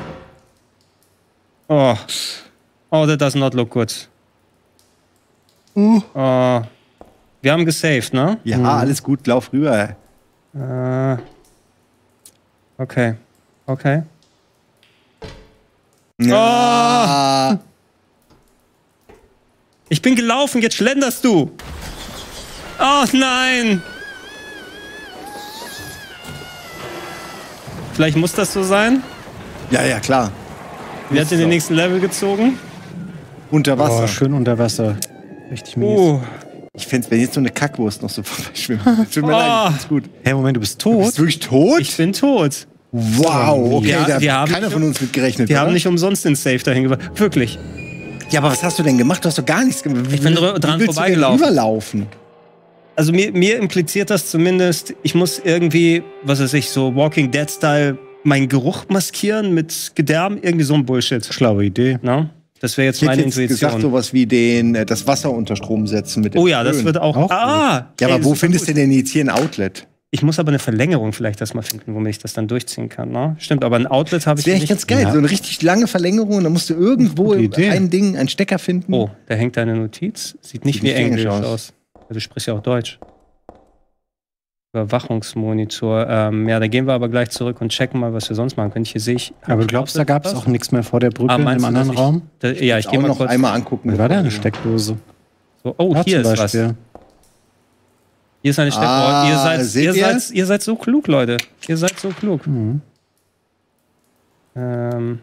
Oh. Oh, that does not look good. Uh. Oh. Wir haben gesaved, ne? Ja, Mhm. alles gut, lauf rüber. Äh. Okay. Okay. Ja. Ich bin gelaufen, jetzt schlenderst du. Oh nein. Vielleicht muss das so sein. Ja, ja, klar. Wir hat in den nächsten Level gezogen. Unter Wasser. Oh, schön unter Wasser. Richtig mies. Uh. Ich fände wenn jetzt so eine Kackwurst noch so vorbeischwimmt. Tut mir Oh. leid, ich find's gut. Hey, Moment, du bist Du tot? bist wirklich tot? Ich bin tot. Wow, okay, Wir- da wir hat haben keiner nicht- von uns mit gerechnet. Wir oder? haben nicht umsonst den Safe dahin gebracht. Wirklich. Ja, aber was hast du denn gemacht? Du hast doch gar nichts gemacht. Ich bin Wie- dr- dran wie willst vorbeigelaufen. Du denn überlaufen? Also mir, mir impliziert das zumindest, ich muss irgendwie, was weiß ich, so Walking Dead-Style meinen Geruch maskieren mit Gedärm. Irgendwie so ein Bullshit. Schlaue Idee. Na? Das wäre jetzt Ich hätte meine jetzt Intuition. gesagt, sowas wie den, äh, das Wasser unter Strom setzen mit dem Oh ja, das Föhn. wird auch. Auch ah! Ja, ey, aber wo super findest gut. du denn jetzt hier ein Outlet? Ich muss aber eine Verlängerung vielleicht erstmal finden, womit ich das dann durchziehen kann. Ne? Stimmt, aber ein Outlet habe Das ich wäre echt nicht. ganz geil. Ja. So eine richtig lange Verlängerung. Da musst du irgendwo Gute Idee. ein Ding, einen Stecker finden. Oh, da hängt deine Notiz. Sieht nicht Sieht wie nicht Englisch englisch aus. aus. Ja, du sprichst ja auch Deutsch. Überwachungsmonitor. Ähm, ja, da gehen wir aber gleich zurück und checken mal, was wir sonst machen können. Hier sehe ich. Aber du glaubst, da gab es auch nichts mehr vor der Brücke Ah, in meinst einem du, anderen dass ich- Raum? Da, ja, ich Auch gehe mal noch kurz. einmal angucken. Wie war da eine Steckdose? So, oh, Da hier zum ist was. Beispiel. Hier ist eine Steckdose. Ah, ihr, seid, seht ihr, ihr? seid, ihr seid so klug, Leute. Ihr seid so klug. Mhm. Ähm,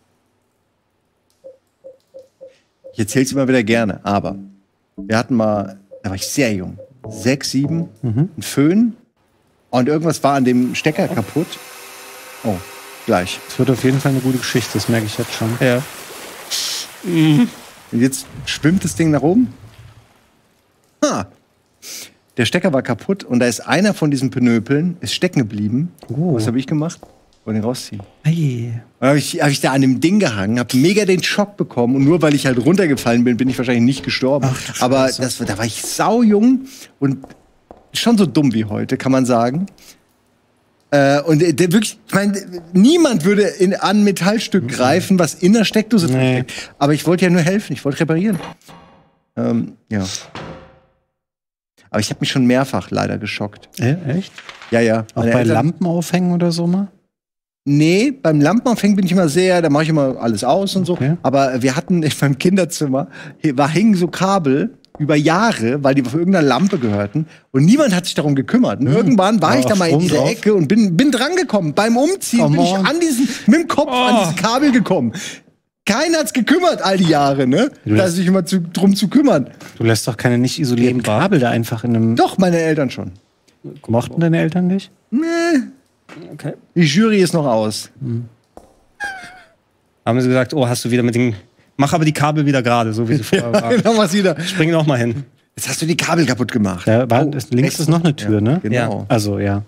Ich erzähle es immer wieder gerne, aber wir hatten mal, da war ich sehr jung, sechs, sieben, Mhm. ein Föhn und irgendwas war an dem Stecker kaputt. Oh, gleich. Das wird auf jeden Fall eine gute Geschichte, das merke ich jetzt schon. ja. Und jetzt schwimmt das Ding nach oben. Ha. Der Stecker war kaputt und da ist einer von diesen Penöpeln ist stecken geblieben. Oh. Was habe ich gemacht? Wollte ihn rausziehen. Ei. Dann habe ich, hab ich da an dem Ding gehangen, habe mega den Schock bekommen und nur weil ich halt runtergefallen bin, bin ich wahrscheinlich nicht gestorben. Ach, du Aber Scheiße. das, da war ich saujung und schon so dumm wie heute, kann man sagen. Äh, und äh, der wirklich, ich meine, niemand würde in, an ein Metallstück greifen, was in der Steckdose drin Nee. steckt. Aber ich wollte ja nur helfen, ich wollte reparieren. Ähm, ja. Aber ich habe mich schon mehrfach leider geschockt. Äh, echt? Ja, ja. Auch Meine bei Eltern- Lampen aufhängen oder so mal? Nee, beim Lampenaufhängen bin ich immer sehr, da mache ich immer alles aus und so. Okay. Aber wir hatten in meinem Kinderzimmer, hier war, hingen so Kabel über Jahre, weil die für irgendeine Lampe gehörten. Und niemand hat sich darum gekümmert. Und irgendwann war War ich da auch mal in Strom diese drauf? Ecke und bin, bin drangekommen. Beim Umziehen Come bin ich on. an diesen, mit dem Kopf an Oh. dieses Kabel gekommen. Keiner hat's gekümmert all die Jahre, ne? Du Da lässt- sich immer zu, drum zu kümmern. Du lässt doch keine nicht isolierten Dehnbar. Kabel da einfach in einem. Doch, meine Eltern schon. Mochten deine Eltern nicht? Nee, Okay. die Jury ist noch aus. Haben sie gesagt, oh, hast du wieder mit den. Mach aber die Kabel wieder gerade, so wie sie vorher waren. Genau was wieder. Spring noch mal hin. Jetzt hast du die Kabel kaputt gemacht. Da war, Oh, das, links echt? ist noch eine Tür, ne? Genau. Ja. Also, ja.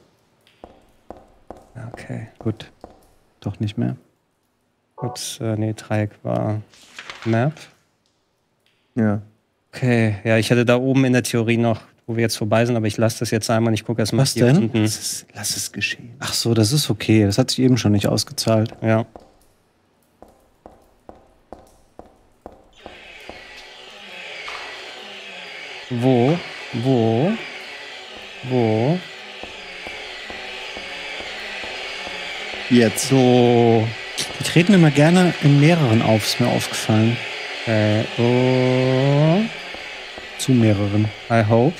Okay. Gut. Doch nicht mehr. Ups, äh, nee, Dreieck war Map. Ja. Okay, ja, ich hatte da oben in der Theorie noch, wo wir jetzt vorbei sind, aber ich lasse das jetzt einmal. Ich gucke erst mal Was hier denn? unten. Lass es, lass es geschehen. Ach so, das ist okay. Das hat sich eben schon nicht ausgezahlt. Ja. Wo? Wo? Wo? Jetzt. So. Die treten immer gerne in mehreren auf, ist mir aufgefallen. Äh, oh. Zu mehreren. I hope.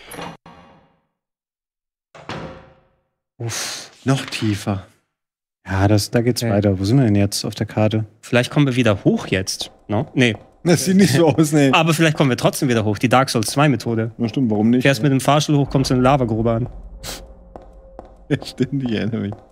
Uff. Noch tiefer. Ja, das, da geht's Okay. weiter. Wo sind wir denn jetzt auf der Karte? Vielleicht kommen wir wieder hoch jetzt. No? Nee. Das sieht nicht so aus, ne? Aber vielleicht kommen wir trotzdem wieder hoch. Die Dark Souls zwei Methode. Na stimmt, warum nicht? Fährst mit dem Fahrstuhl hoch, kommst in eine Lavagrube an. Ja, stimmt, ich erinnere mich.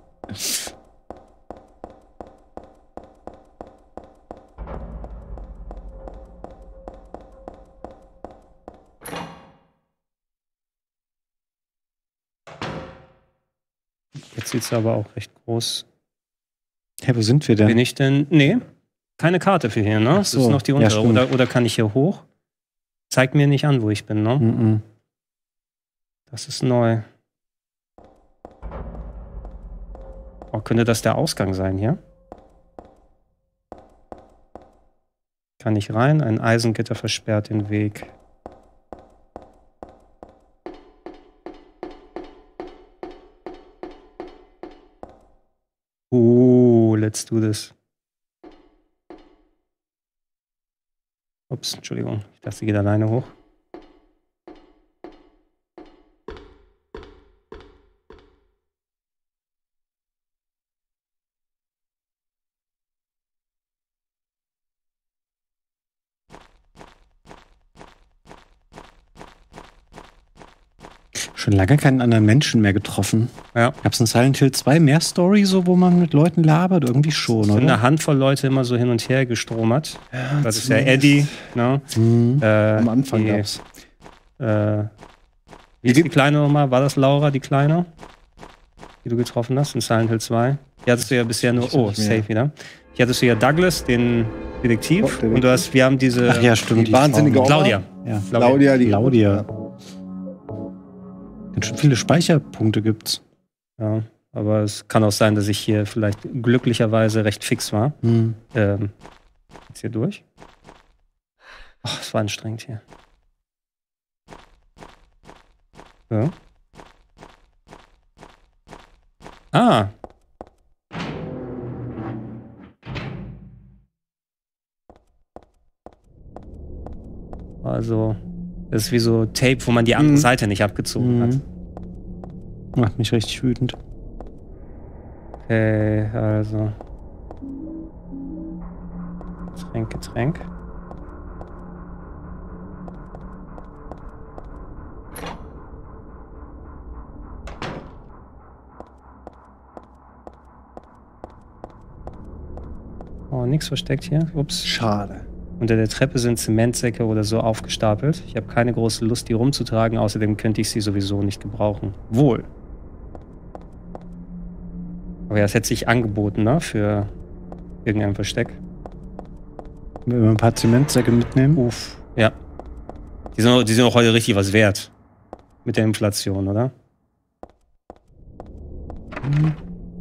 Jetzt sieht es aber auch recht groß. Hey, wo sind wir Bin denn? ich denn? Nee. keine Karte für hier, ne? Das so. ist noch die Ja, untere. stimmt. oder, oder kann ich hier hoch? Zeigt mir nicht an, wo ich bin, ne? Mhm. Das ist neu. Oh, könnte das der Ausgang sein hier? Kann ich rein? Ein Eisengitter versperrt den Weg. Uh, let's do this. Ups, Entschuldigung. Ich dachte, sie geht alleine hoch. Schon lange keinen anderen Menschen mehr getroffen. Ja. Gab es in Silent Hill zwei mehr Story, so, wo man mit Leuten labert? Irgendwie schon, Es sind oder? eine Handvoll Leute immer so hin und her gestromert. Ja, Das ist ja Eddie. Ne? Mhm. Äh, Am Anfang die, gab's. Äh, wie ist die Kleine nochmal? War das Laura, die Kleine? Die du getroffen hast in Silent Hill zwei? Hier hattest du ja bisher nur. Oh, nicht mehr. safe wieder. Hier hattest du ja Douglas, den Detektiv. Oh, Detektiv. Und du hast, wir haben diese. Ach ja, stimmt. Die wahnsinnige Frau. Oma. Claudia. Ja. Claudia, die Claudia. Ganz schön viele Speicherpunkte gibt's. Ja, aber es kann auch sein, dass ich hier vielleicht glücklicherweise recht fix war. Mhm. Ähm, jetzt hier durch. Oh, es war anstrengend hier. Ja. Ah. Also, das ist wie so Tape, wo man die andere Mhm. Seite nicht abgezogen hat. Mhm. Macht mich richtig wütend. Okay, also. Getränk, Getränk. Oh, nichts versteckt hier. Ups. Schade. Unter der Treppe sind Zementsäcke oder so aufgestapelt. Ich habe keine große Lust, die rumzutragen. Außerdem könnte ich sie sowieso nicht gebrauchen. Wohl. Aber ja, es hätte sich angeboten, ne? Für irgendein Versteck. Wenn wir ein paar Zementsäcke mitnehmen. Uff. Ja. Die sind, auch, die sind auch heute richtig was wert. Mit der Inflation, oder? Mhm.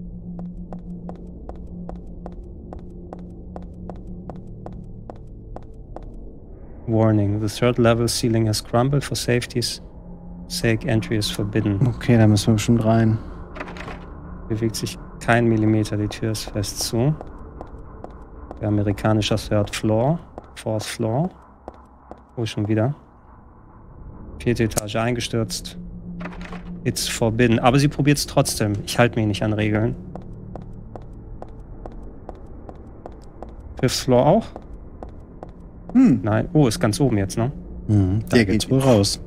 Warning. The third level ceiling has crumbled. For safety's sake, entry is forbidden. Okay, da müssen wir bestimmt rein. Bewegt sich kein Millimeter. Die Tür ist fest zu. Der amerikanische Third Floor. Fourth Floor. Oh, schon wieder. Vierte Etage eingestürzt. It's forbidden. Aber sie probiert es trotzdem. Ich halte mich nicht an Regeln. Fifth Floor auch? Hm. Nein. Oh, ist ganz oben jetzt, ne? Mhm. Da Der geht's geht wohl raus.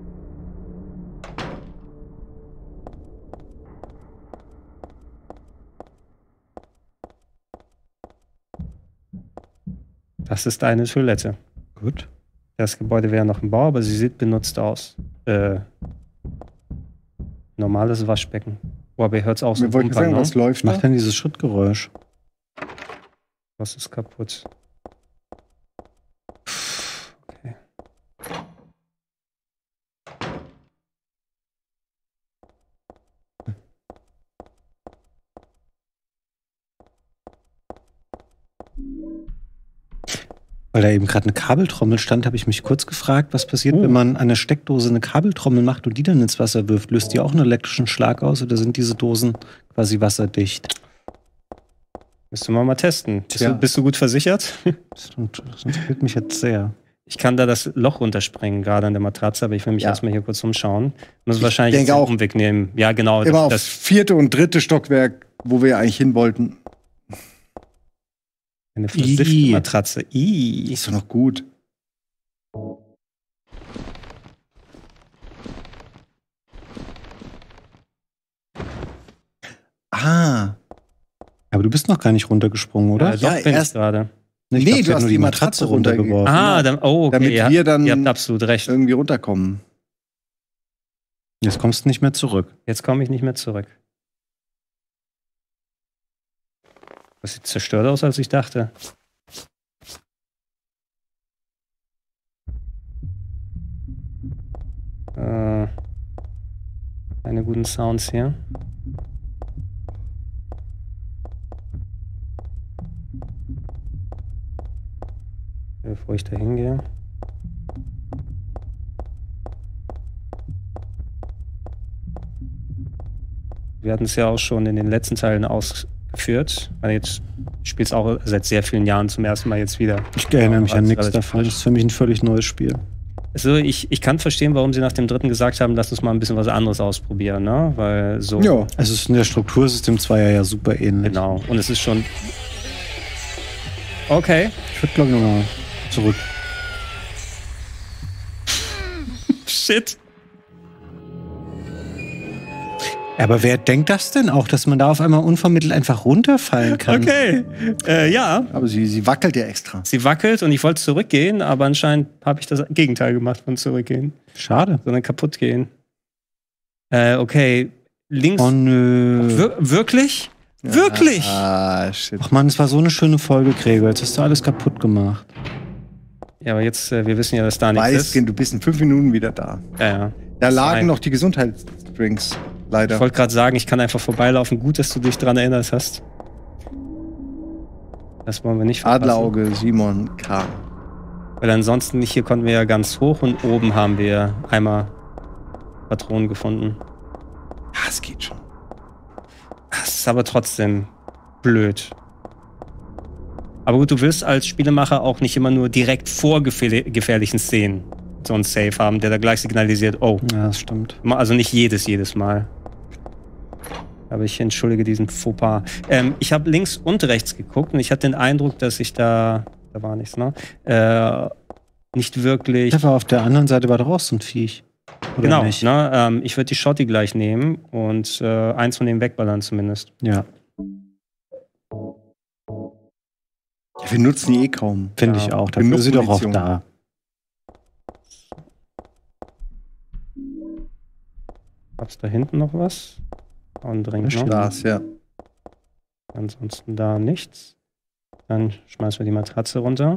Das ist eine Toilette. Gut. Das Gebäude wäre noch im Bau, aber sie sieht benutzt aus. Äh, normales Waschbecken. Oh, aber ihr hört es auch so Wir wollten pumpern, sagen, ne? was läuft Macht da? denn dieses Schrittgeräusch? Was ist kaputt? Okay. Weil da eben gerade eine Kabeltrommel stand, habe ich mich kurz gefragt, was passiert, Oh. wenn man an der Steckdose eine Kabeltrommel macht und die dann ins Wasser wirft. Löst die auch einen elektrischen Schlag aus oder sind diese Dosen quasi wasserdicht? Müssen wir mal testen. Bist, Tja. du, bist du gut versichert? Das interessiert mich jetzt sehr. Ich kann da das Loch runterspringen, gerade an der Matratze, aber ich will mich Ja. erstmal hier kurz umschauen. Muss wahrscheinlich denke jetzt den auch. Umweg nehmen. Ja, genau. Immer auf Das, das vierte und dritte Stockwerk, wo wir eigentlich hin wollten. eine versiffte Ih. Matratze. Ih. Ist doch noch gut. Ah. Aber du bist noch gar nicht runtergesprungen, oder? Ja, doch, Ja, bin ich erst- gerade. Ich Nee, glaub, du sie hat hast nur die die Matratze Matratze runtergeworfen. runtergeworfen. Ah, dann, oh, okay. Damit ihr, wir dann ihr habt absolut recht. irgendwie runterkommen. Jetzt kommst du nicht mehr zurück. Jetzt komme ich nicht mehr zurück. Das sieht zerstört aus, als ich dachte. Keine guten Sounds hier. Bevor ich da hingehe. Wir hatten es ja auch schon in den letzten Teilen ausgeführt. Weil jetzt spielt es auch seit sehr vielen Jahren zum ersten Mal jetzt wieder. Ich erinnere mich an nichts davon. frisch. Das ist für mich ein völlig neues Spiel. Also ich, ich kann verstehen, warum sie nach dem dritten gesagt haben, lass uns mal ein bisschen was anderes ausprobieren, ne? Weil so. Ja, es ist in der Struktur System zwei ja super ähnlich. Genau. Und es ist schon. Okay. Ich würde, glaube ich, nochmal zurück. Shit. Aber wer denkt das denn auch, dass man da auf einmal unvermittelt einfach runterfallen kann? Okay. Äh, ja. Aber sie, sie wackelt ja extra. Sie wackelt und ich wollte zurückgehen, aber anscheinend habe ich das Gegenteil gemacht von zurückgehen. Schade. Sondern kaputt gehen. Äh, okay. Links. Oh nö. Wir wirklich? Ja. Wirklich? Ah, shit. Ach man, es war so eine schöne Folge, Gregor. Jetzt hast du alles kaputt gemacht. Ja, aber jetzt, äh, wir wissen ja, dass da nichts ist. Weißkind, du bist in fünf Minuten wieder da. Ja, ja. Da lagen Nein. noch die Gesundheitsdrinks. Leider. Ich wollte gerade sagen, ich kann einfach vorbeilaufen. Gut, dass du dich dran erinnert hast. Das wollen wir nicht verpassen. Adlerauge, Simon K. Weil ansonsten, hier konnten wir ja ganz hoch und oben haben wir einmal Patronen gefunden. Ja, es geht schon. Das ist aber trotzdem blöd. Aber gut, du willst als Spielemacher auch nicht immer nur direkt vor gefähr gefährlichen Szenen so einen Save haben, der da gleich signalisiert, oh. Ja, das stimmt. Also nicht jedes, jedes Mal. Aber ich entschuldige diesen Fauxpas. Ähm, ich habe links und rechts geguckt und ich hatte den Eindruck, dass ich da, da war nichts, ne? Äh, nicht wirklich. Da war auf der anderen Seite war doch auch so ein Viech. Oder genau, nicht? ne? Ähm, ich würde die Shotty gleich nehmen und äh, eins von denen wegballern zumindest. Ja. Ja, wir nutzen die eh kaum. Finde Ja. ich auch. Dafür Genug ist sie doch auch Munition. da. Gab's da hinten noch was? Und dringend noch. Glas, ja. Ansonsten da nichts. Dann schmeißen wir die Matratze runter.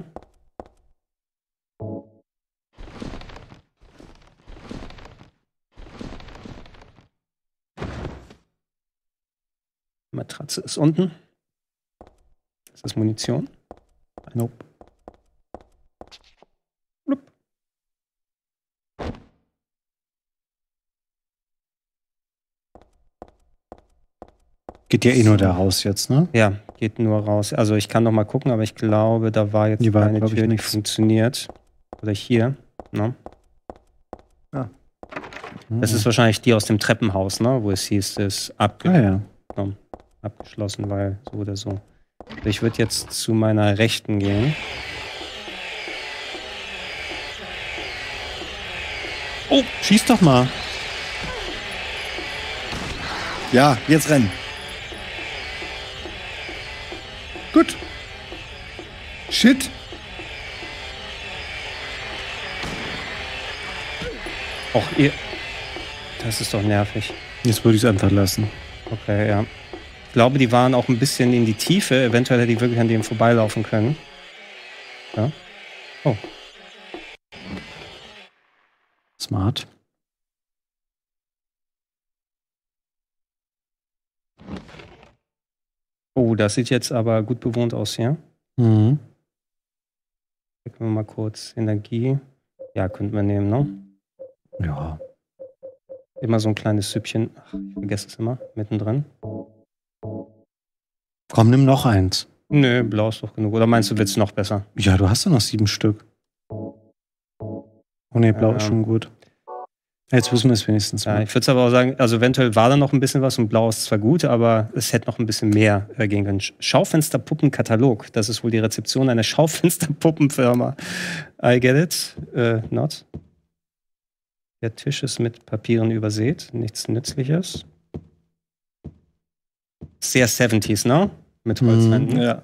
Die Matratze ist unten. Ist das Munition? Nope. Blub. Geht ja eh nur da raus jetzt, ne? Ja, geht nur raus. Also ich kann noch mal gucken, aber ich glaube, da war jetzt Hier war, keine glaub ich, Tür, die nichts. funktioniert. Oder hier. Ne? Ah. Das ist wahrscheinlich die aus dem Treppenhaus, ne? Wo es hieß, es ist abge Ah, ja. abgeschlossen, weil so oder so. Also ich würde jetzt zu meiner Rechten gehen. Oh, schieß doch mal. Ja, jetzt rennen. Gut. Shit. Och, ihr. Das ist doch nervig. Jetzt würde ich es einfach lassen. Okay, ja. Ich glaube, die waren auch ein bisschen in die Tiefe. Eventuell hätte ich wirklich an dem vorbeilaufen können. Ja. Oh. Smart. Oh, das sieht jetzt aber gut bewohnt aus hier. Mhm. Checken wir mal kurz Energie. Ja, könnten wir nehmen, ne? Ja. Immer so ein kleines Süppchen. Ach, ich vergesse es immer. Mittendrin. Komm, nimm noch eins. Nö, blau ist doch genug. Oder meinst du, wird's noch besser? Ja, du hast ja noch sieben Stück. Oh ne, blau Ja. ist schon gut. Jetzt wissen wir es wenigstens Ja, mal. ich würde aber auch sagen, also eventuell war da noch ein bisschen was und blau ist zwar gut, aber es hätte noch ein bisschen mehr äh, gehen können. Schaufensterpuppenkatalog. Das ist wohl die Rezeption einer Schaufensterpuppenfirma. I get it. Äh, not. Der Tisch ist mit Papieren übersät. Nichts Nützliches. Sehr siebziger, ne? Mit Holzwänden. Mhm. Ja.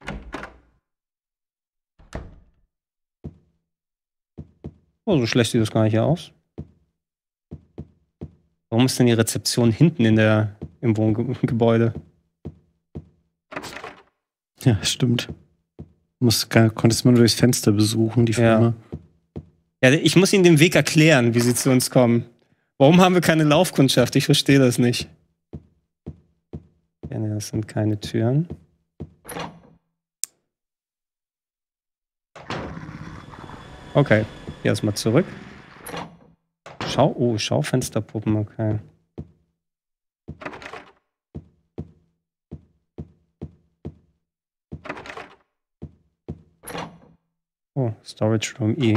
Oh, so schlecht sieht das gar nicht hier aus. Warum ist denn die Rezeption hinten in der, im Wohngebäude? Ja, stimmt. Muss, kann, konntest man nur durchs Fenster besuchen, die Firma. Ja, ich muss Ihnen den Weg erklären, wie Sie zu uns kommen. Warum haben wir keine Laufkundschaft? Ich verstehe das nicht. Ja, nee, das sind keine Türen. Okay, hier erstmal zurück. Schau, oh, Schaufensterpuppen, okay. Oh, Storage Room E.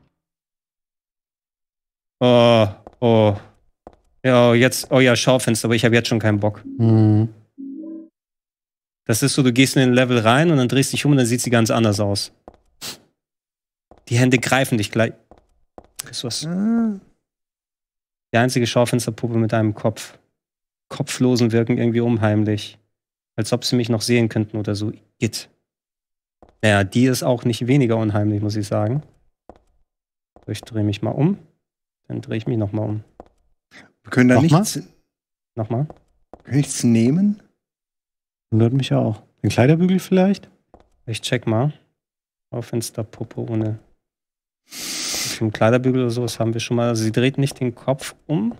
Oh, oh. Ja, jetzt, oh ja, Schaufenster, aber ich habe jetzt schon keinen Bock. Mhm. Das ist so, du gehst in den Level rein und dann drehst dich um und dann sieht sie ganz anders aus. Die Hände greifen dich gleich. Ist was? Ah. Die einzige Schaufensterpuppe mit einem Kopf. Kopflosen wirken irgendwie unheimlich. Als ob sie mich noch sehen könnten oder so. It. Naja, die ist auch nicht weniger unheimlich, muss ich sagen. So, ich drehe mich mal um. Dann drehe ich mich nochmal um. Wir können da Nochmal? nichts, Nochmal. können nichts nehmen? Wundert mich auch. Den Kleiderbügel vielleicht? Ich check mal. Schaufensterpuppe ohne. Im Kleiderbügel oder sowas haben wir schon mal. Also sie dreht nicht den Kopf um.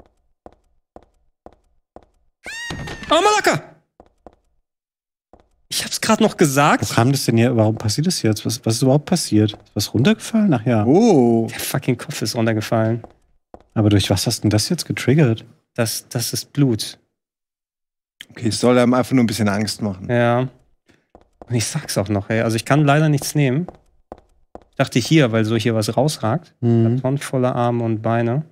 Oh, Malaka! Ich hab's gerade noch Wo gesagt. kam das denn hier? Warum passiert das jetzt? Was, was ist überhaupt passiert? Ist was runtergefallen? Ach ja. Oh. Der fucking Kopf ist runtergefallen. Aber durch was hast du denn das jetzt getriggert? Das, das ist Blut. Okay, es soll einem einfach nur ein bisschen Angst machen. Ja. Und ich sag's auch noch, ey. Also ich kann leider nichts nehmen. Ich dachte hier, weil so hier was rausragt. Mhm. Karton voller Arme und Beine.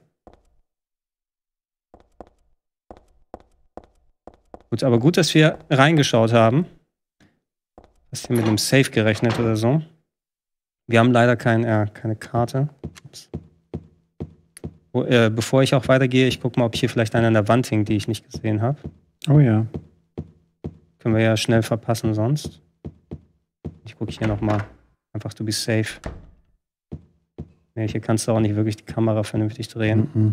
Gut, aber gut, dass wir reingeschaut haben. Hast hier mit einem Safe gerechnet oder so. Wir haben leider kein, äh, keine Karte. Ups. Wo, äh, bevor ich auch weitergehe, ich gucke mal, ob hier vielleicht eine an der Wand hing, die ich nicht gesehen habe. Oh ja. Können wir ja schnell verpassen sonst. Ich gucke hier nochmal. Einfach to be safe. Nee, hier kannst du auch nicht wirklich die Kamera vernünftig drehen. Mhm.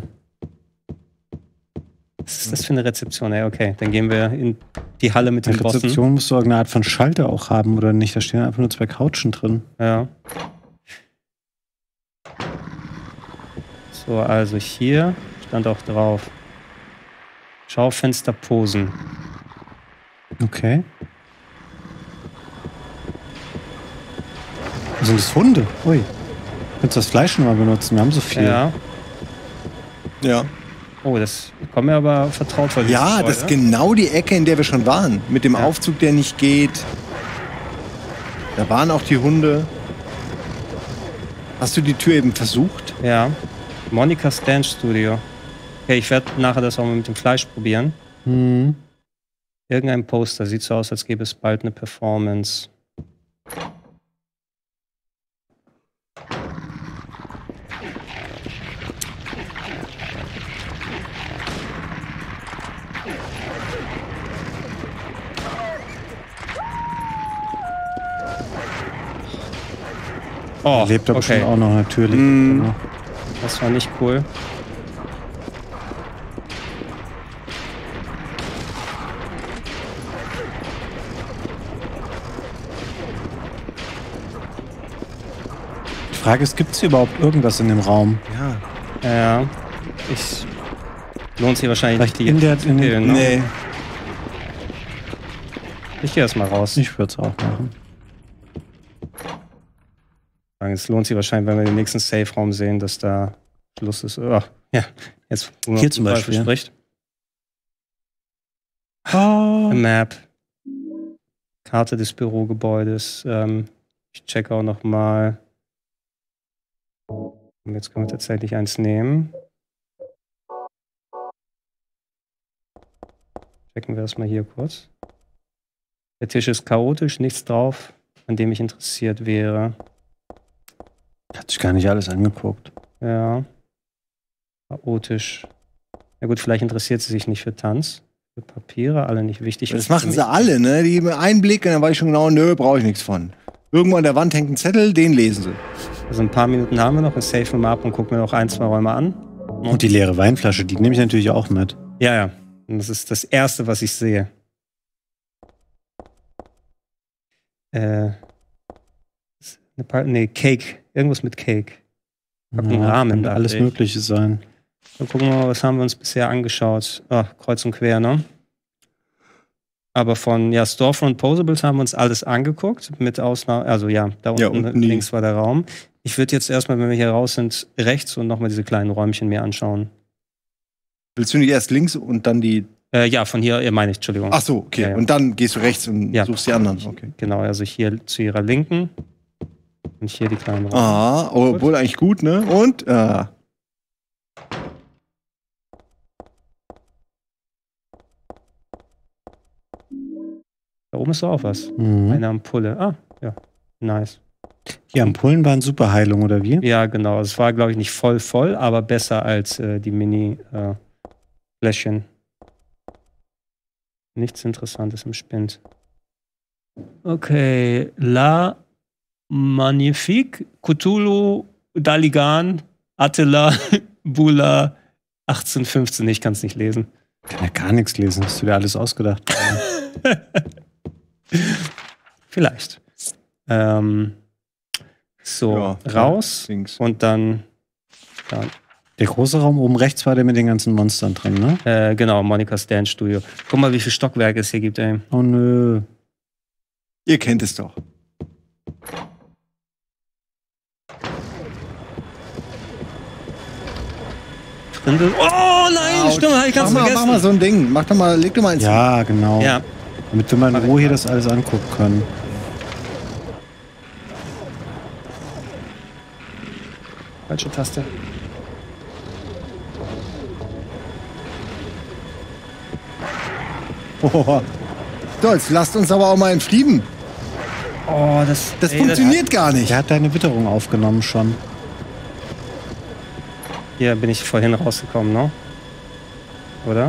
Was ist das für eine Rezeption? Ey, okay, dann gehen wir in die Halle mit In den der Bossen. Rezeption musst du irgendeine Art von Schalter auch haben, oder nicht? Da stehen einfach nur zwei Couchen drin. Ja. So, also hier stand auch drauf. Schaufenster posen. Okay. Sind das Hunde? Ui. Kannst du das Fleisch nochmal benutzen? Wir haben so viel. Ja. Ja. Oh, das kommt mir aber vertraut vor. Ja, das ist genau die Ecke, in der wir schon waren. Mit dem Ja. Aufzug, der nicht geht. Da waren auch die Hunde. Hast du die Tür eben versucht? Ja. Monica's Dance Studio. Okay, ich werde nachher das auch mal mit dem Fleisch probieren. Mhm. Irgendein Poster. Sieht so aus, als gäbe es bald eine Performance. Oh, Lebt aber okay. schon auch noch natürlich. Mhm. Genau. Das war nicht cool. Die Frage ist, gibt es hier überhaupt irgendwas in dem Raum? Ja. Ja. Ich. Lohnt sich wahrscheinlich Vielleicht nicht, in der- zu in den- killen, ne? Nee. Ich gehe erstmal raus. Ich würde es auch machen. Es lohnt sich wahrscheinlich, wenn wir den nächsten Safe-Raum sehen, dass da Schluss ist. Oh, ja, jetzt wo man Hier zum Teufel Beispiel. spricht. Oh. Map. Karte des Bürogebäudes. Ähm, ich checke auch noch mal. Und jetzt können wir tatsächlich eins nehmen. Checken wir das mal hier kurz. Der Tisch ist chaotisch, nichts drauf, an dem ich interessiert wäre. Hat sich gar nicht alles angeguckt. Ja. Chaotisch. Ja gut, vielleicht interessiert sie sich nicht für Tanz. Für Papiere, alle nicht wichtig. Das machen sie alle, ne? Die geben einen Blick und dann weiß ich schon genau, nö, brauche ich nichts von. Irgendwo an der Wand hängt ein Zettel, den lesen sie. Also ein paar Minuten haben wir noch. Wir safen mal ab und gucken mir noch ein, zwei Räume an. Und die leere Weinflasche, die nehme ich natürlich auch mit. Ja, ja. Und das ist das Erste, was ich sehe. Äh. Eine pa nee, Cake. Irgendwas mit Cake. Packung Ramen könnte dachte alles ich. Mögliche sein. Dann gucken wir mal, was haben wir uns bisher angeschaut. Ah, kreuz und quer, ne? Aber von ja, Storefront Posables haben wir uns alles angeguckt. Mit Ausnahme, also ja, da unten, Ja, unten die- links war der Raum. Ich würde jetzt erstmal, wenn wir hier raus sind, rechts und nochmal diese kleinen Räumchen mir anschauen. Willst du nicht erst links und dann die. Äh, ja, von hier, äh, meine ich, Entschuldigung. Ach so, okay. Ja, ja. Und dann gehst du rechts und Ja. suchst die anderen. Okay. Genau, also hier zu ihrer Linken. Und hier die kleinen Räume. Ah, obwohl eigentlich gut, ne? Und, ah. Da oben ist doch auch was. Mhm. Eine Ampulle. Ah, ja. Nice. Die Ampullen waren super Heilung, oder wie? Ja, genau. Es war, glaube ich, nicht voll voll, aber besser als äh, die Mini-Fläschchen. Nichts Interessantes im Spind. Okay. La Magnifique, Cthulhu, Daligan, Attila, Bula, achtzehn fünfzehn. Ich kann es nicht lesen. Ich kann ja gar nichts lesen. Hast du dir alles ausgedacht? Vielleicht. Ähm, so, Ja, raus links. und dann, dann Der große Raum oben rechts war der mit den ganzen Monstern drin, ne? äh, genau, Monica's Dance Studio. Guck mal, wie viele Stockwerke es hier gibt, ey. Oh nö. Ihr kennt es doch. Brindel. Oh nein, stimmt, hab ich ganz mach, mal, vergessen. mach mal so ein Ding. Mach doch mal, leg doch mal ins. Ja, genau. Ja, Damit wir mal in Ruhe hier das alles angucken können. falsche Taste. Oh. So, jetzt lasst uns aber auch mal in Frieden. Oh, das, Das ey, funktioniert gar nicht. Der hat deine Witterung aufgenommen schon. Hier bin ich vorhin rausgekommen, ne? Oder?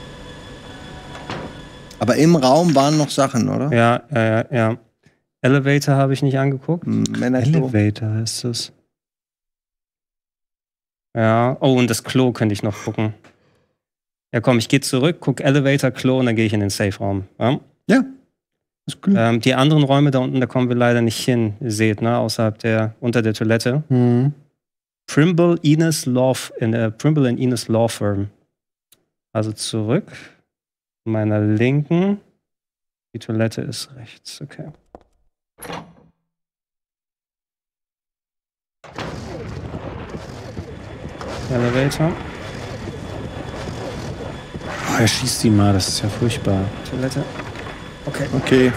Aber im Raum waren noch Sachen, oder? Ja, ja, ja, ja. Elevator habe ich nicht angeguckt. Hm, Männerklo. Elevator ist es. Ja. Oh, und das Klo könnte ich noch gucken. Ja, komm, ich gehe zurück, guck Elevator, Klo und dann gehe ich in den Safe-Raum. Ja? Ja. Ist cool. Ähm, die anderen Räume da unten, da kommen wir leider nicht hin. Ihr seht, ne? Außerhalb der, unter der Toilette. Mhm. Primble Enos Law, in der Primble and Enos Law Firm. Also zurück. Meiner Linken. Die Toilette ist rechts. Okay. Elevator. Oh, er schießt die mal, das ist ja furchtbar. Toilette. Okay. Okay.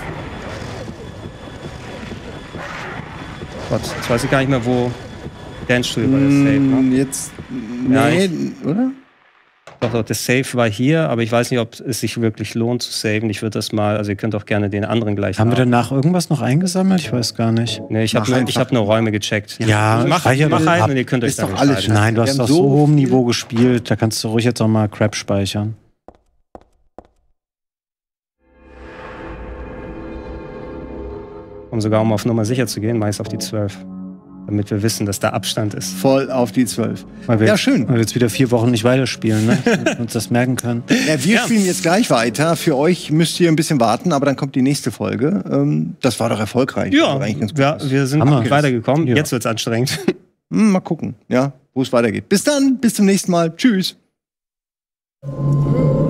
Gott, jetzt weiß ich gar nicht mehr, wo Dance Studio war. Das Safe, Hm, ne? jetzt. Ja, Nee, ich- oder? Doch, doch, das Safe war hier, aber ich weiß nicht, ob es sich wirklich lohnt zu saven. Ich würde das mal, also ihr könnt auch gerne den anderen gleich Haben wir haben. danach irgendwas noch eingesammelt? Ich weiß gar nicht. Nee, ich habe Mach nur, einfach. ich hab nur Räume gecheckt. Ja, mach, speicher mach das halt ab. und ihr könnt euch Ist dann doch alles entscheiden. Nein, du Wir hast haben auf so so hohem viel- Niveau gespielt. Da kannst du ruhig jetzt auch mal Crap speichern. Um sogar um auf Nummer sicher zu gehen, meist auf die zwölf. Damit wir wissen, dass da Abstand ist. Voll auf die zwölf. Weil wir Ja, jetzt, schön. Weil wir jetzt wieder vier Wochen nicht weiterspielen, ne? Damit wir uns das merken können. Ja, wir Ja. spielen jetzt gleich weiter. Für euch müsst ihr ein bisschen warten, aber dann kommt die nächste Folge. Ähm, das war doch erfolgreich. Ja, Also eigentlich ganz gut. ja wir sind Hammer. weitergekommen. Ja. Jetzt wird's anstrengend. Hm, mal gucken, ja, wo es weitergeht. Bis dann, bis zum nächsten Mal. Tschüss.